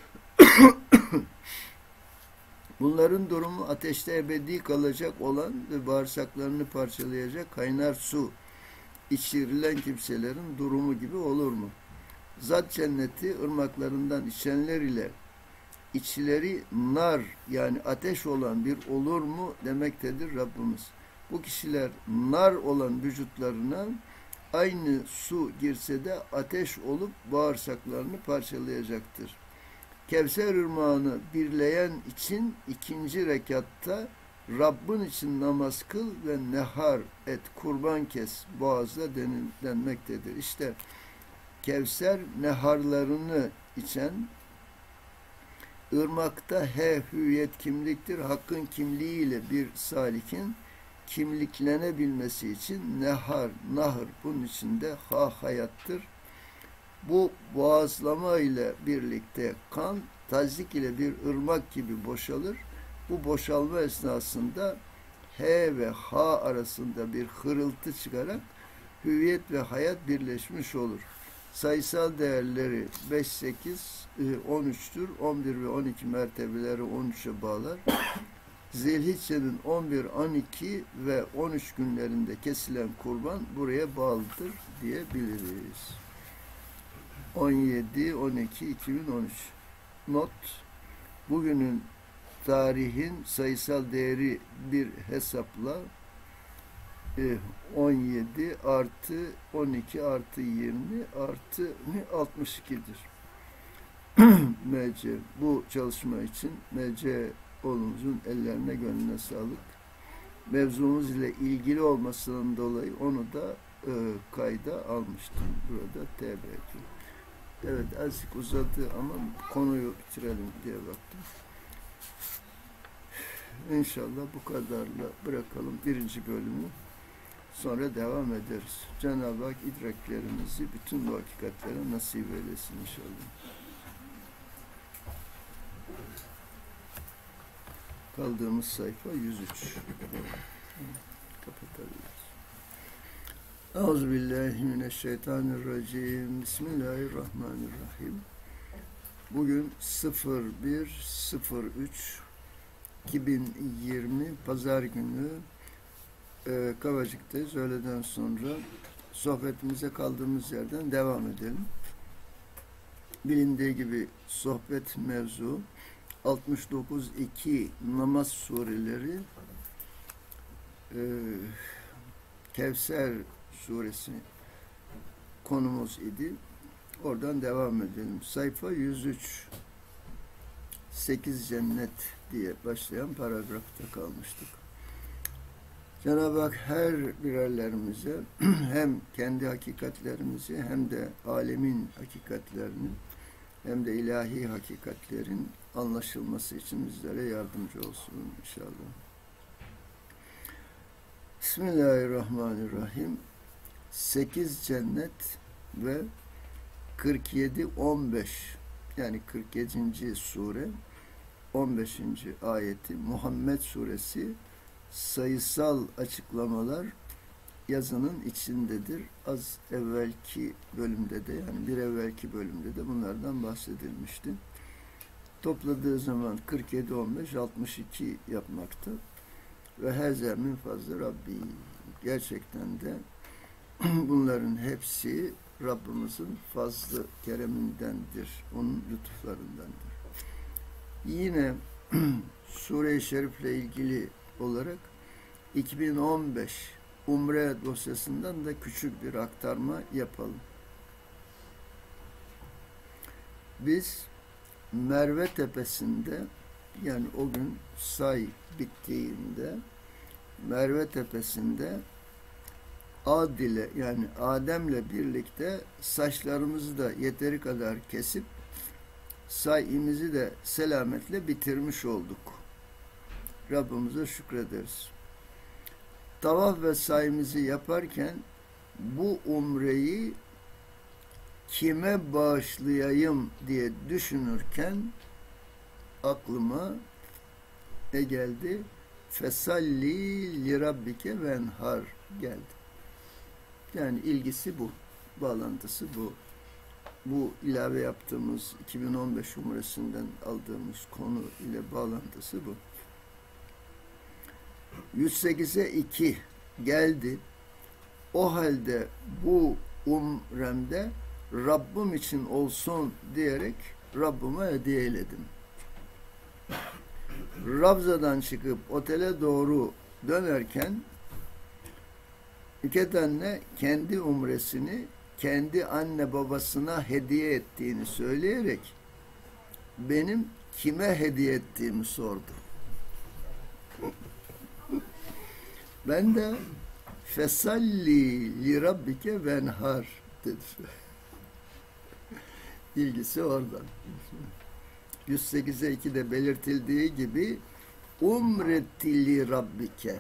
Bunların durumu ateşte ebedi kalacak olan ve bağırsaklarını parçalayacak kaynar su içirilen kimselerin durumu gibi olur mu? Zat cenneti ırmaklarından içenler ile içleri nar yani ateş olan bir olur mu demektedir Rabbimiz. Bu kişiler nar olan vücutlarına aynı su girse de ateş olup bağırsaklarını parçalayacaktır. Kevser ırmağını birleyen için ikinci rekatta Rabbin için namaz kıl ve nehar et, kurban kes, boğazla denilmektedir. İşte Kevser neharlarını içen, ırmakta he hüviyet kimliktir, hakkın kimliğiyle bir salikin kimliklenebilmesi için nehar, nahır, bunun içinde ha hayattır. Bu boğazlama ile birlikte kan, tazik ile bir ırmak gibi boşalır. Bu boşalma esnasında H ve H arasında bir hırıltı çıkarak hüviyet ve hayat birleşmiş olur. Sayısal değerleri beş, sekiz, on üç'tür. on bir ve on iki mertebeleri on üç'e bağlar. Zilhicce'nin on bir, on iki ve on üç günlerinde kesilen kurban buraya bağlıdır diyebiliriz. on yedi, on iki, iki bin on üç. Not: bugünün tarihin sayısal değeri bir hesapla on yedi artı on iki artı yirmi artı altmış iki'dir. M C bu çalışma için M C oğlumuzun ellerine gönlüne sağlık. Mevzumuz ile ilgili olmasından dolayı onu da e, kayda almıştım. Burada T B K. Evet, azıcık uzadı ama konuyu bitirelim diye baktım. İnşallah bu kadarla bırakalım birinci bölümü. Sonra devam ederiz. Cenab-ı Hak idraklerimizi bütün bu hakikatlere nasip eylesin inşallah. Kaldığımız sayfa yüz üç. Kapatabiliriz. Euzubillahimineşşeytanirracim. Bismillahirrahmanirrahim. Bugün sıfır bir sıfır üç iki bin yirmi Pazar günü e, Kavacık'tayız. Öğleden sonra sohbetimize kaldığımız yerden devam edelim. Bilindiği gibi sohbet mevzu altmış dokuz iki namaz sureleri, e, Kevser suresi konumuz idi. Oradan devam edelim. Sayfa yüz üç, sekiz cennet diye başlayan paragrafta kalmıştık. Cenab-ı Hak her birerlerimize hem kendi hakikatlerimizi hem de alemin hakikatlerini hem de ilahi hakikatlerin anlaşılması için bizlere yardımcı olsun inşallah. Bismillahirrahmanirrahim. sekiz cennet ve kırk yedi on beş yani kırk yedinci sure on beşinci ayeti Muhammed suresi sayısal açıklamalar yazının içindedir. Az evvelki bölümde de yani bir evvelki bölümde de bunlardan bahsedilmişti. Topladığı zaman kırk yedi on beş altmış iki yapmakta. Ve her zemin fazla Rabbi. Gerçekten de bunların hepsi Rabbimizin fazlı keremindendir. Onun lütuflarındandır. Yine Sure-i Şerif'le ilgili olarak iki bin on beş Umre dosyasından da küçük bir aktarma yapalım. Biz Merve Tepesi'nde yani o gün say bittiğinde Merve Tepesi'nde Ad ile yani Adem'le birlikte saçlarımızı da yeteri kadar kesip sayimizi de selametle bitirmiş olduk. Rabbimize şükrederiz. Tavaf ve sayimizi yaparken bu umreyi kime bağışlayayım diye düşünürken aklıma ne geldi? Fesalli li rabbike venhar geldi. Yani ilgisi bu. Bağlantısı bu. Bu ilave yaptığımız iki bin on beş umresinden aldığımız konu ile bağlantısı bu. yüz sekize iki geldi. O halde bu umremde Rabbim için olsun diyerek Rabbime hediye eyledim. Ravza'dan çıkıp otele doğru dönerken iki tane kendi umresini kendi anne babasına hediye ettiğini söyleyerek benim kime hediye ettiğimi sordu. Ben de fesalli li rabbike venhar dedim. İlgisi oradan. yüz sekize ikide belirtildiği gibi umretti li rabbike.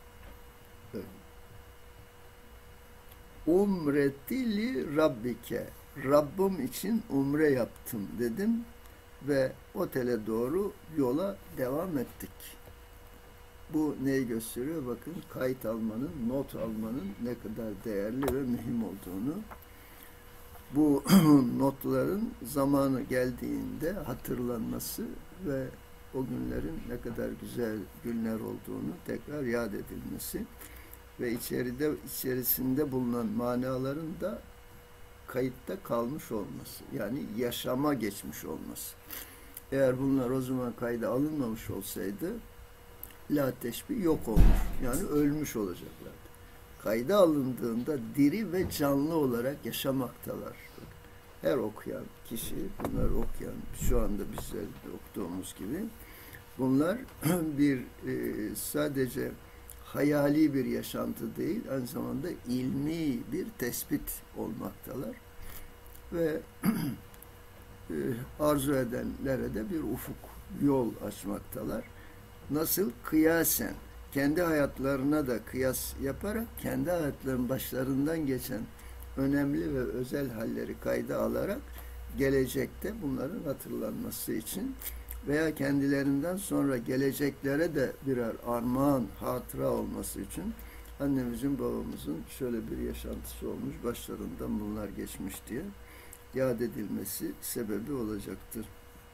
Umretti li rabbike. Rabbim için umre yaptım dedim ve otele doğru yola devam ettik. Bu neyi gösteriyor? Bakın, kayıt almanın, not almanın ne kadar değerli ve mühim olduğunu. Bu notların zamanı geldiğinde hatırlanması ve o günlerin ne kadar güzel günler olduğunu tekrar yad edilmesi ve içeride içerisinde bulunan manaların da kayıtta kalmış olması, yani yaşama geçmiş olması. Eğer bunlar o zaman kayda alınmamış olsaydı la teşbih yok olmuş, yani ölmüş olacaklardı. Kayda alındığında diri ve canlı olarak yaşamaktalar. Her okuyan kişi, bunları okuyan, şu anda bizler de okuduğumuz gibi, bunlar bir e, sadece hayali bir yaşantı değil, aynı zamanda ilmi bir tespit olmaktalar. Ve e, arzu edenlere de bir ufuk, yol açmaktalar. Nasıl? Kıyasen, kendi hayatlarına da kıyas yaparak, kendi hayatlarının başlarından geçen önemli ve özel halleri kayda alarak, gelecekte bunların hatırlanması için veya kendilerinden sonra geleceklere de birer armağan, hatıra olması için annemizin, babamızın şöyle bir yaşantısı olmuş, başlarından bunlar geçmiş diye yad edilmesi sebebi olacaktır.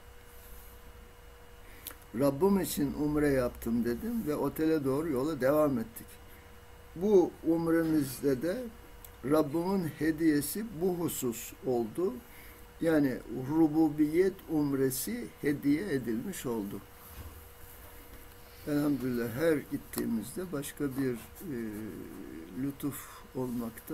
Rabbim için umre yaptım dedim ve otele doğru yola devam ettik. Bu umremizde de Rabbimin hediyesi bu husus oldu. Yani rububiyet umresi hediye edilmiş oldu. Elhamdülillah her gittiğimizde başka bir e, lütuf olmakta.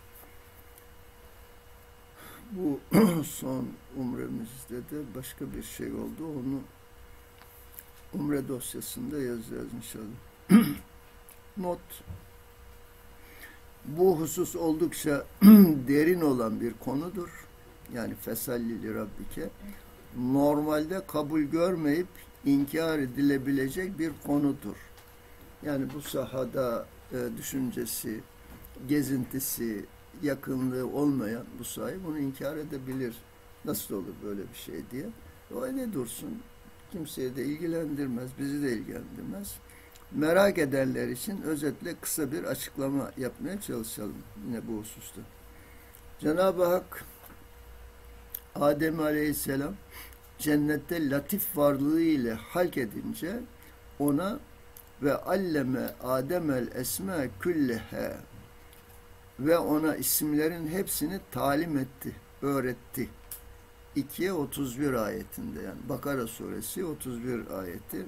Bu son umremizde de başka bir şey oldu. Onu umre dosyasında yazacağız inşallah. Not. Bu husus oldukça derin olan bir konudur. Yani fesalli li rabbike. Normalde kabul görmeyip inkar edilebilecek bir konudur. Yani bu sahada e, düşüncesi, gezintisi, yakınlığı olmayan bu sahi bunu inkar edebilir. Nasıl olur böyle bir şey diye. O ne dursun? Kimseye de ilgilendirmez, bizi de ilgilendirmez. Merak edenler için özetle kısa bir açıklama yapmaya çalışalım yine bu hususta. Cenab-ı Hak Adem Aleyhisselam cennette latif varlığı ile halk edince ona ve alleme Ademel esme küllehe ve ona isimlerin hepsini talim etti, öğretti. ikiye otuz bir ayetinde, yani Bakara suresi otuz bir ayeti.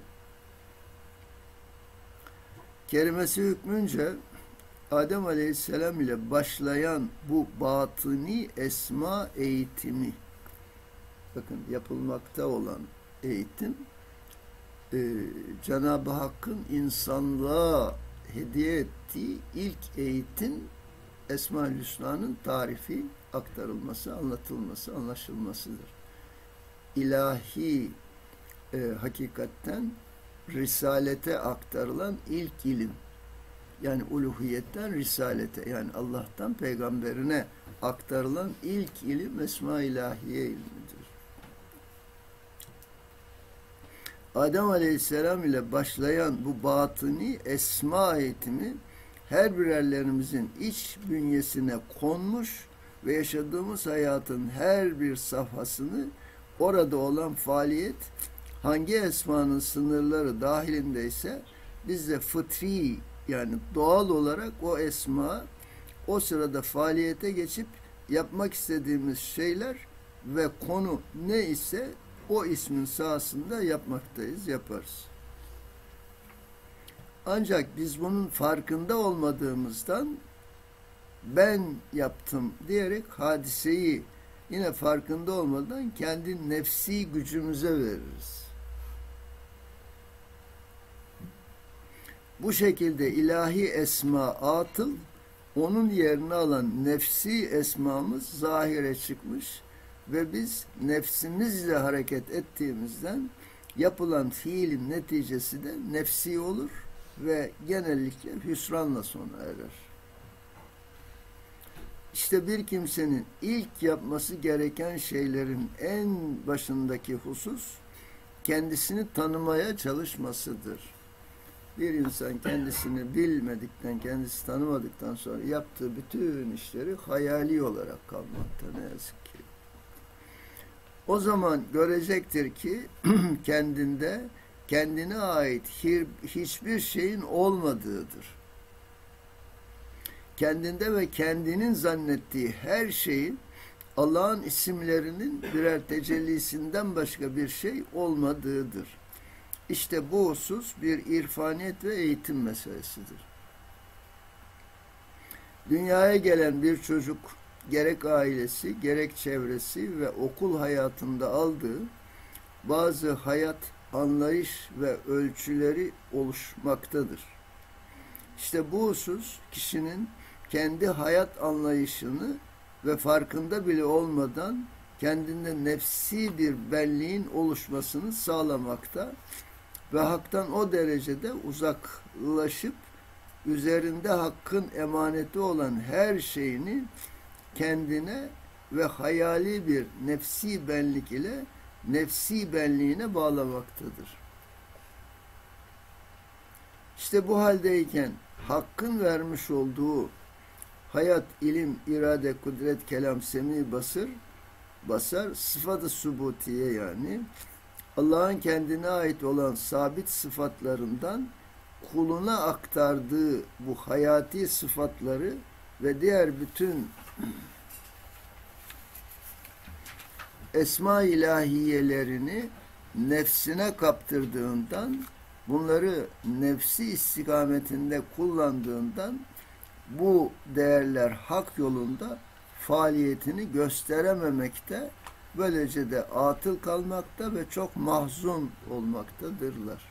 Kerimesi hükmünce Adem Aleyhisselam ile başlayan bu batıni esma eğitimi, bakın yapılmakta olan eğitim, e, Cenab-ı Hakk'ın insanlığa hediye ettiği ilk eğitim, Esma-ül Hüsna'nın tarifi, aktarılması, anlatılması, anlaşılmasıdır. İlahi e, hakikatten risalete aktarılan ilk ilim, yani uluhiyetten risalete, yani Allah'tan peygamberine aktarılan ilk ilim Esma-i İlahiye ilmidir. Adem Aleyhisselam ile başlayan bu batıni esma eğitimi her birerlerimizin iç bünyesine konmuş ve yaşadığımız hayatın her bir safhasını orada olan faaliyet hangi esmanın sınırları dahilindeyse biz de fıtri yani doğal olarak o esma o sırada faaliyete geçip yapmak istediğimiz şeyler ve konu ne ise o ismin sahasında yapmaktayız, yaparız. Ancak biz bunun farkında olmadığımızdan ben yaptım diyerek hadiseyi yine farkında olmadan kendi nefsi gücümüze veririz. Bu şekilde ilahi esma atıl, onun yerini alan nefsi esmamız zahire çıkmış ve biz nefsimizle hareket ettiğimizden yapılan fiilin neticesi de nefsi olur ve genellikle hüsranla sona erer. İşte bir kimsenin ilk yapması gereken şeylerin en başındaki husus kendisini tanımaya çalışmasıdır. Bir insan kendisini bilmedikten, kendisi tanımadıktan sonra yaptığı bütün işleri hayali olarak kalmakta ne yazık ki. O zaman görecektir ki kendinde kendine ait hiçbir şeyin olmadığıdır. Kendinde ve kendinin zannettiği her şeyin Allah'ın isimlerinin birer tecellisinden başka bir şey olmadığıdır. İşte bu husus bir irfaniyet ve eğitim meselesidir. Dünyaya gelen bir çocuk gerek ailesi, gerek çevresi ve okul hayatında aldığı bazı hayat, anlayış ve ölçüleri oluşmaktadır. İşte bu husus kişinin kendi hayat anlayışını ve farkında bile olmadan kendinde nefsi bir benliğin oluşmasını sağlamakta ve haktan o derecede uzaklaşıp üzerinde hakkın emaneti olan her şeyini kendine ve hayali bir nefsi benlik ile nefsi benliğine bağlamaktadır. İşte bu haldeyken hakkın vermiş olduğu hayat, ilim, irade, kudret, kelam, semi, basır, basar, sıfat-ı subutiye yani Allah'ın kendine ait olan sabit sıfatlarından kuluna aktardığı bu hayati sıfatları ve diğer bütün esma ilahiyelerini nefsine kaptırdığından, bunları nefsi istikametinde kullandığından bu değerler hak yolunda faaliyetini gösterememekte, böylece de atıl kalmakta ve çok mahzun olmaktadırlar.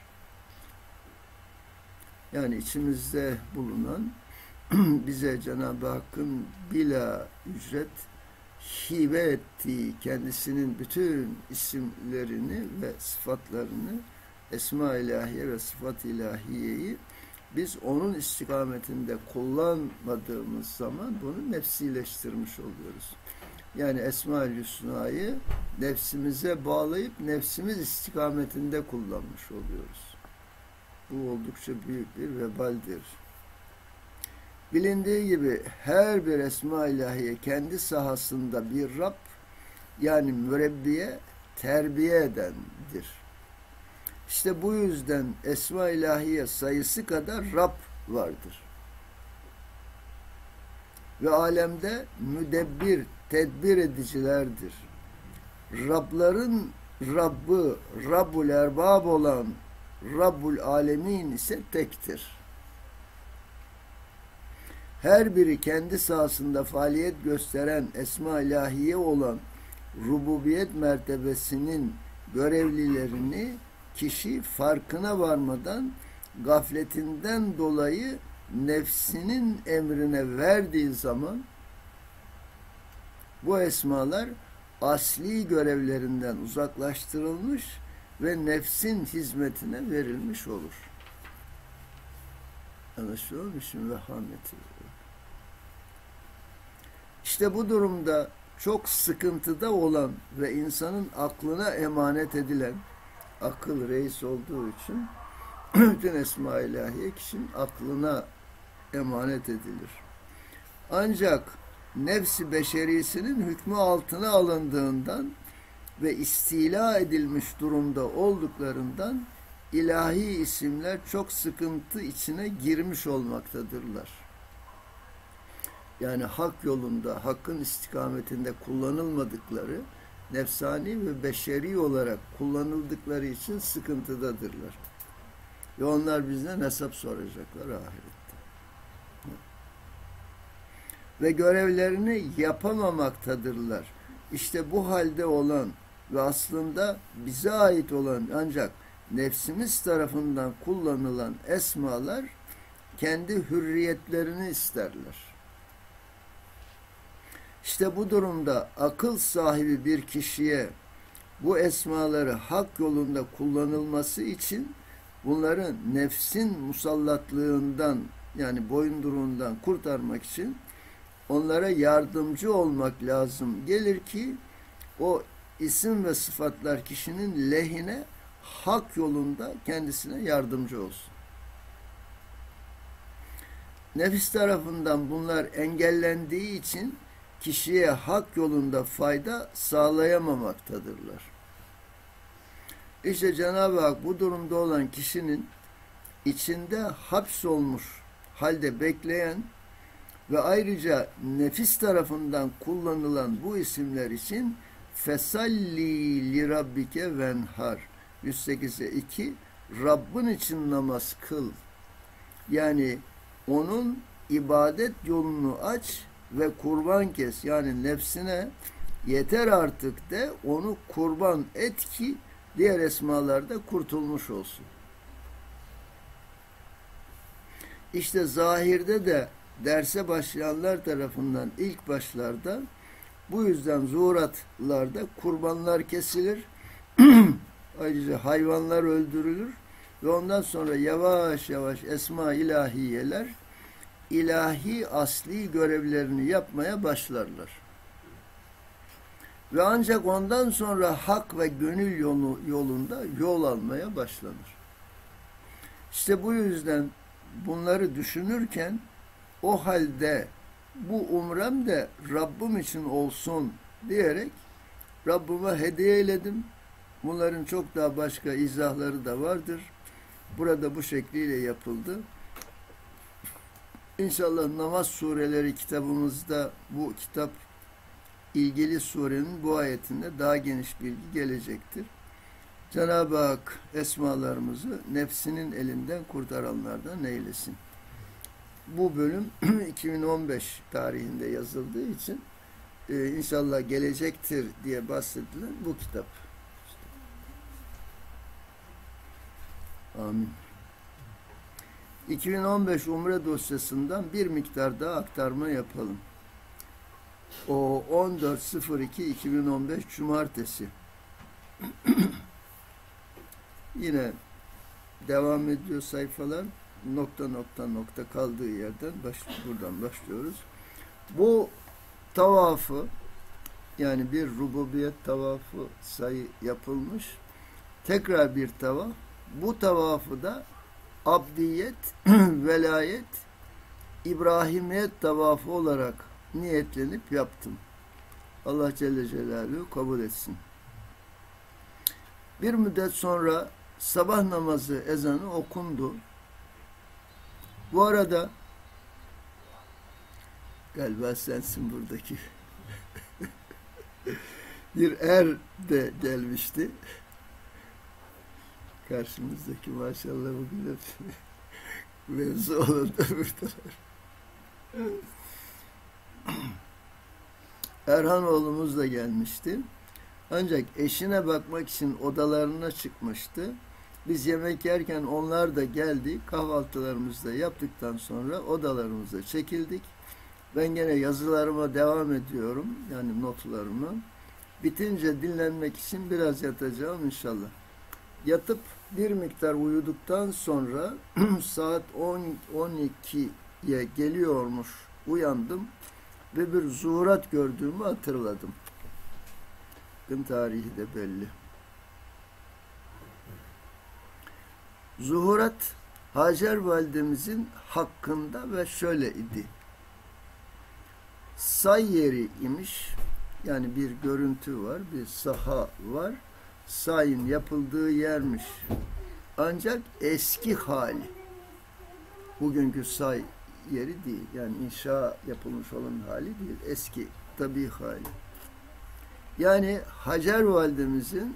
Yani içimizde bulunan bize Cenab-ı Hakk'ın bila ücret hibe ettiği kendisinin bütün isimlerini ve sıfatlarını, esma ilahiye ve sıfat ilahiyeyi biz onun istikametinde kullanmadığımız zaman bunu nefsileştirmiş oluyoruz. Yani Esma-ül Hüsna'yı nefsimize bağlayıp nefsimiz istikametinde kullanmış oluyoruz. Bu oldukça büyük bir vebaldir. Bilindiği gibi her bir Esma ilahiye kendi sahasında bir Rab, yani mürebbiye, terbiye edendir. İşte bu yüzden Esma ilahiye sayısı kadar Rab vardır. Ve alemde müdebbir, tedbir edicilerdir. Rabların Rabbı, Rabbul Erbab olan Rabbul Alemin ise tektir. Her biri kendi sahasında faaliyet gösteren esma ilahiye olan rububiyet mertebesinin görevlilerini kişi farkına varmadan gafletinden dolayı nefsinin emrine verdiği zaman bu esmalar asli görevlerinden uzaklaştırılmış ve nefsin hizmetine verilmiş olur. Anlaşılıyor mu? İşin vehameti. İşte bu durumda çok sıkıntıda olan ve insanın aklına emanet edilen akıl reis olduğu için bütün Esma-i İlahiye kişinin aklına emanet edilir. Ancak nefs-i beşerisinin hükmü altına alındığından ve istila edilmiş durumda olduklarından ilahi isimler çok sıkıntı içine girmiş olmaktadırlar. Yani hak yolunda, hakkın istikametinde kullanılmadıkları, nefsani ve beşeri olarak kullanıldıkları için sıkıntıdadırlar. Ve onlar bizden hesap soracaklar ahirette. Ve görevlerini yapamamaktadırlar. İşte bu halde olan ve aslında bize ait olan ancak nefsimiz tarafından kullanılan esmalar kendi hürriyetlerini isterler. İşte bu durumda akıl sahibi bir kişiye bu esmaları hak yolunda kullanılması için bunları nefsin musallatlığından yani boyunduruğundan kurtarmak için onlara yardımcı olmak lazım. Gelir ki o isim ve sıfatlar kişinin lehine hak yolunda kendisine yardımcı olsun. Nefis tarafından bunlar engellendiği için kişiye hak yolunda fayda sağlayamamaktadırlar. İşte Cenab-ı Hak bu durumda olan kişinin içinde hapsolmuş halde bekleyen ve ayrıca nefis tarafından kullanılan bu isimler için fesalli li rabbike venhar yüz sekize iki Rabbin için namaz kıl. Yani onun ibadet yolunu aç ve kurban kes. Yani nefsine yeter artık de onu kurban et ki diğer esmalarda kurtulmuş olsun. İşte zahirde de derse başlayanlar tarafından ilk başlarda bu yüzden zuhuratlarda kurbanlar kesilir. Ayrıca hayvanlar öldürülür ve ondan sonra yavaş yavaş esma ilahiyeler ilahi asli görevlerini yapmaya başlarlar. Ve ancak ondan sonra hak ve gönül yolu, yolunda yol almaya başlanır. İşte bu yüzden bunları düşünürken o halde bu umrem de Rabbim için olsun diyerek Rabbime hediye eyledim. Bunların çok daha başka izahları da vardır. Burada bu şekliyle yapıldı. İnşallah namaz sureleri kitabımızda bu kitap ilgili surenin bu ayetinde daha geniş bilgi gelecektir. Cenab-ı Hak esmalarımızı nefsinin elinden kurtaranlardan eylesin. Bu bölüm iki bin on beş tarihinde yazıldığı için e, inşallah gelecektir diye bahsedilen bu kitap. Amin. iki bin on beş Umre dosyasından bir miktar daha aktarma yapalım. O on dört sıfır iki iki bin on beş Cumartesi. Yine devam ediyor sayfalar. Nokta nokta nokta kaldığı yerden baş, buradan başlıyoruz. Bu tavafı yani bir rububiyet tavafı sayı yapılmış. Tekrar bir tavaf. Bu tavafı da abdiyet, velayet, İbrahimiyet tavafı olarak niyetlenip yaptım. Allah Celle Celaluhu kabul etsin. Bir müddet sonra sabah namazı ezanı okundu. Bu arada galiba sensin buradaki bir er de gelmişti. Karşımızdaki maşallah bugün hep mevzu olan da buradalar. Erhan oğlumuz da gelmişti. Ancak eşine bakmak için odalarına çıkmıştı. Biz yemek yerken onlar da geldi. Kahvaltılarımızı da yaptıktan sonra odalarımıza çekildik. Ben gene yazılarıma devam ediyorum. Yani notlarımı. Bitince dinlenmek için biraz yatacağım inşallah. Yatıp bir miktar uyuduktan sonra saat on on ikiye geliyormuş. Uyandım ve bir zuhurat gördüğümü hatırladım. Gün tarihi de belli. Zuhurat Hacer validemizin hakkında ve şöyle idi. Say yeri imiş. Yani bir görüntü var, bir saha var. Sayın yapıldığı yermiş. Ancak eski hali. Bugünkü say yeri değil. Yani inşa yapılmış olan hali değil. Eski tabii hali. Yani Hacer validemizin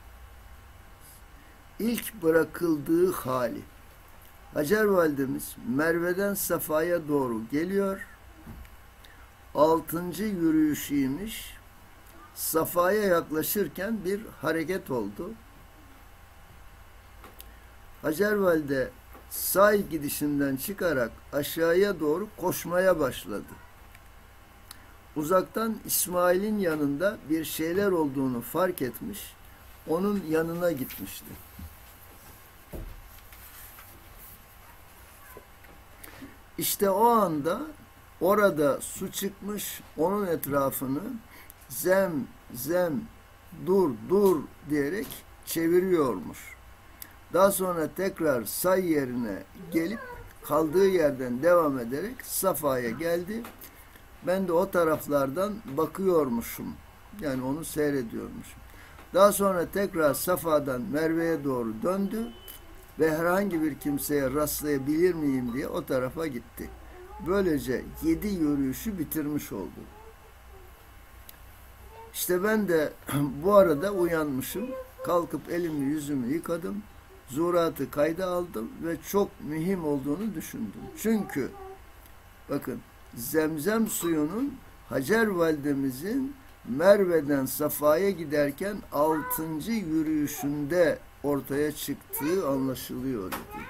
ilk bırakıldığı hali. Hacer validemiz Merve'den Safa'ya doğru geliyor. Altıncı yürüyüşüymüş. Safa'ya yaklaşırken bir hareket oldu. Hacer valide say gidişinden çıkarak aşağıya doğru koşmaya başladı. Uzaktan İsmail'in yanında bir şeyler olduğunu fark etmiş, onun yanına gitmişti. İşte o anda orada su çıkmış, onun etrafını zem, zem, dur, dur diyerek çeviriyormuş. Daha sonra tekrar say yerine gelip kaldığı yerden devam ederek Safa'ya geldi. Ben de o taraflardan bakıyormuşum. Yani onu seyrediyormuşum. Daha sonra tekrar Safa'dan Merve'ye doğru döndü ve herhangi bir kimseye rastlayabilir miyim diye o tarafa gitti. Böylece yedi yürüyüşü bitirmiş oldu. İşte ben de bu arada uyanmışım. Kalkıp elimi yüzümü yıkadım. Zuhuratı kayda aldım ve çok mühim olduğunu düşündüm. Çünkü bakın Zemzem suyunun Hacer validemizin Merve'den Safa'ya giderken altıncı yürüyüşünde ortaya çıktığı anlaşılıyor dedi.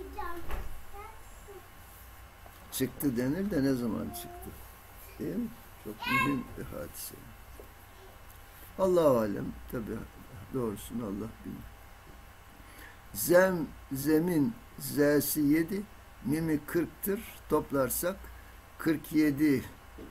Çıktı denir de ne zaman çıktı? Değil mi? Çok mühim bir hadise. Allah-u alem, tabi doğrusunu Allah bilir. Zem, zemin, z'si yedi, mimi kırktır. Toplarsak kırk yedi,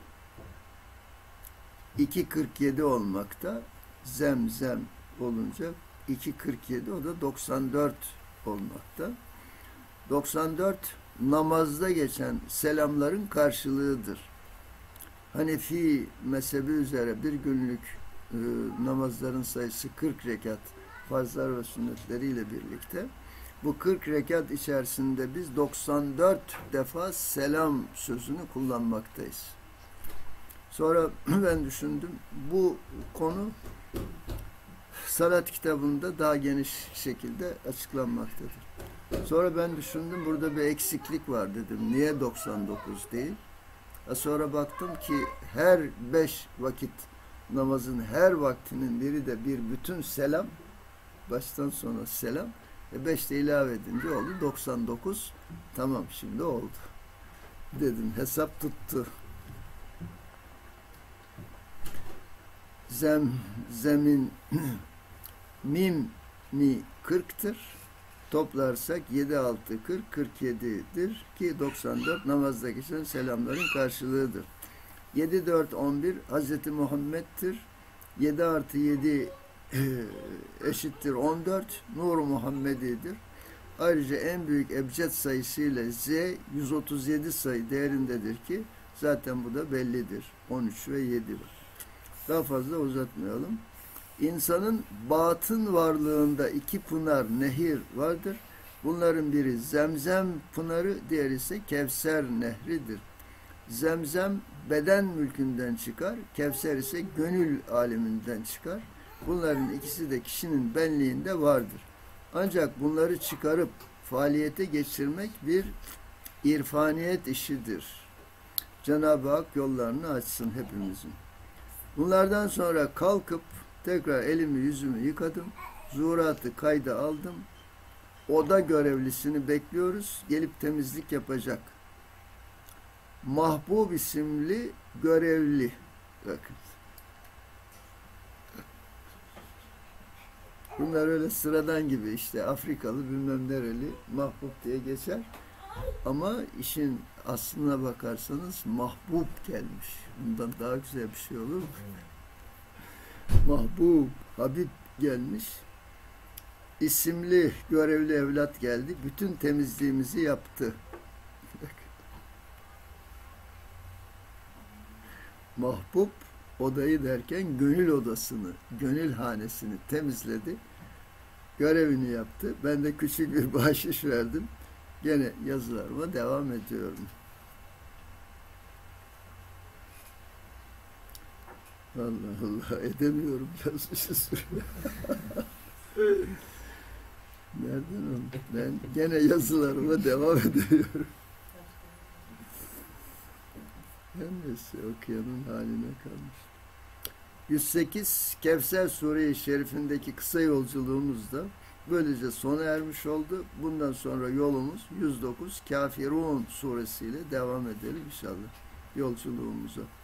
iki kırk yedi olmakta. Zem, zem olunca iki kırk yedi, o da doksan dört olmakta. doksan dört namazda geçen selamların karşılığıdır. Hanefi mezhebi üzere bir günlük e, namazların sayısı kırk rekat, farzlar ve sünnetleriyle birlikte. Bu kırk rekat içerisinde biz doksan dört defa selam sözünü kullanmaktayız. Sonra ben düşündüm, bu konu salat kitabında daha geniş şekilde açıklanmaktadır. Sonra ben düşündüm, burada bir eksiklik var dedim. Niye doksan dokuz değil? Sonra baktım ki her beş vakit namazın her vaktinin biri de bir bütün selam, baştan sona selam. E beş de ilave edince oldu doksan dokuz. Tamam, şimdi oldu dedim, hesap tuttu. Zem, zemin, mim mi kırktır. Toplarsak yedi altı kırk, kırk yedidir ki doksan dört namazda geçen selamların karşılığıdır. yedi dört on bir Hazreti Muhammed'tir. yedi artı yedi eşittir on dört. Nur-u Muhammedi'dir. Ayrıca en büyük ebced sayısıyla Z yüz otuz yedi sayı değerindedir ki zaten bu da bellidir. on üç ve yedi var. Daha fazla uzatmayalım. İnsanın batın varlığında iki pınar, nehir vardır. Bunların biri Zemzem pınarı, diğeri ise Kevser nehridir. Zemzem beden mülkünden çıkar, Kevser ise gönül aleminden çıkar. Bunların ikisi de kişinin benliğinde vardır. Ancak bunları çıkarıp faaliyete geçirmek bir irfaniyet işidir. Cenab-ı Hak yollarını açsın hepimizin. Bunlardan sonra kalkıp tekrar elimi yüzümü yıkadım. Zuhuratı kayda aldım. Oda görevlisini bekliyoruz. Gelip temizlik yapacak. Mahbub isimli görevli. Bakın. Bunlar öyle sıradan gibi işte Afrikalı bilmem nereli mahbub diye geçer. Ama işin aslına bakarsanız mahbub gelmiş. Bundan daha güzel bir şey olur mu? Mahbub, Habib gelmiş. isimli görevli evlat geldi. Bütün temizliğimizi yaptı. Mahbub odayı derken gönül odasını, gönül hanesini temizledi. Görevini yaptı. Ben de küçük bir bahşiş verdim. Gene yazılarıma devam ediyorum. Allah Allah, edemiyorum yazmışız. Nereden oldu? Ben gene yazılarıma devam ediyorum. Neyse, okuyanın haline kalmış. yüz sekiz Kevser Sure-i Şerifindeki kısa yolculuğumuz da böylece sona ermiş oldu. Bundan sonra yolumuz yüz dokuz Kafirun suresiyle devam edelim inşallah yolculuğumuza.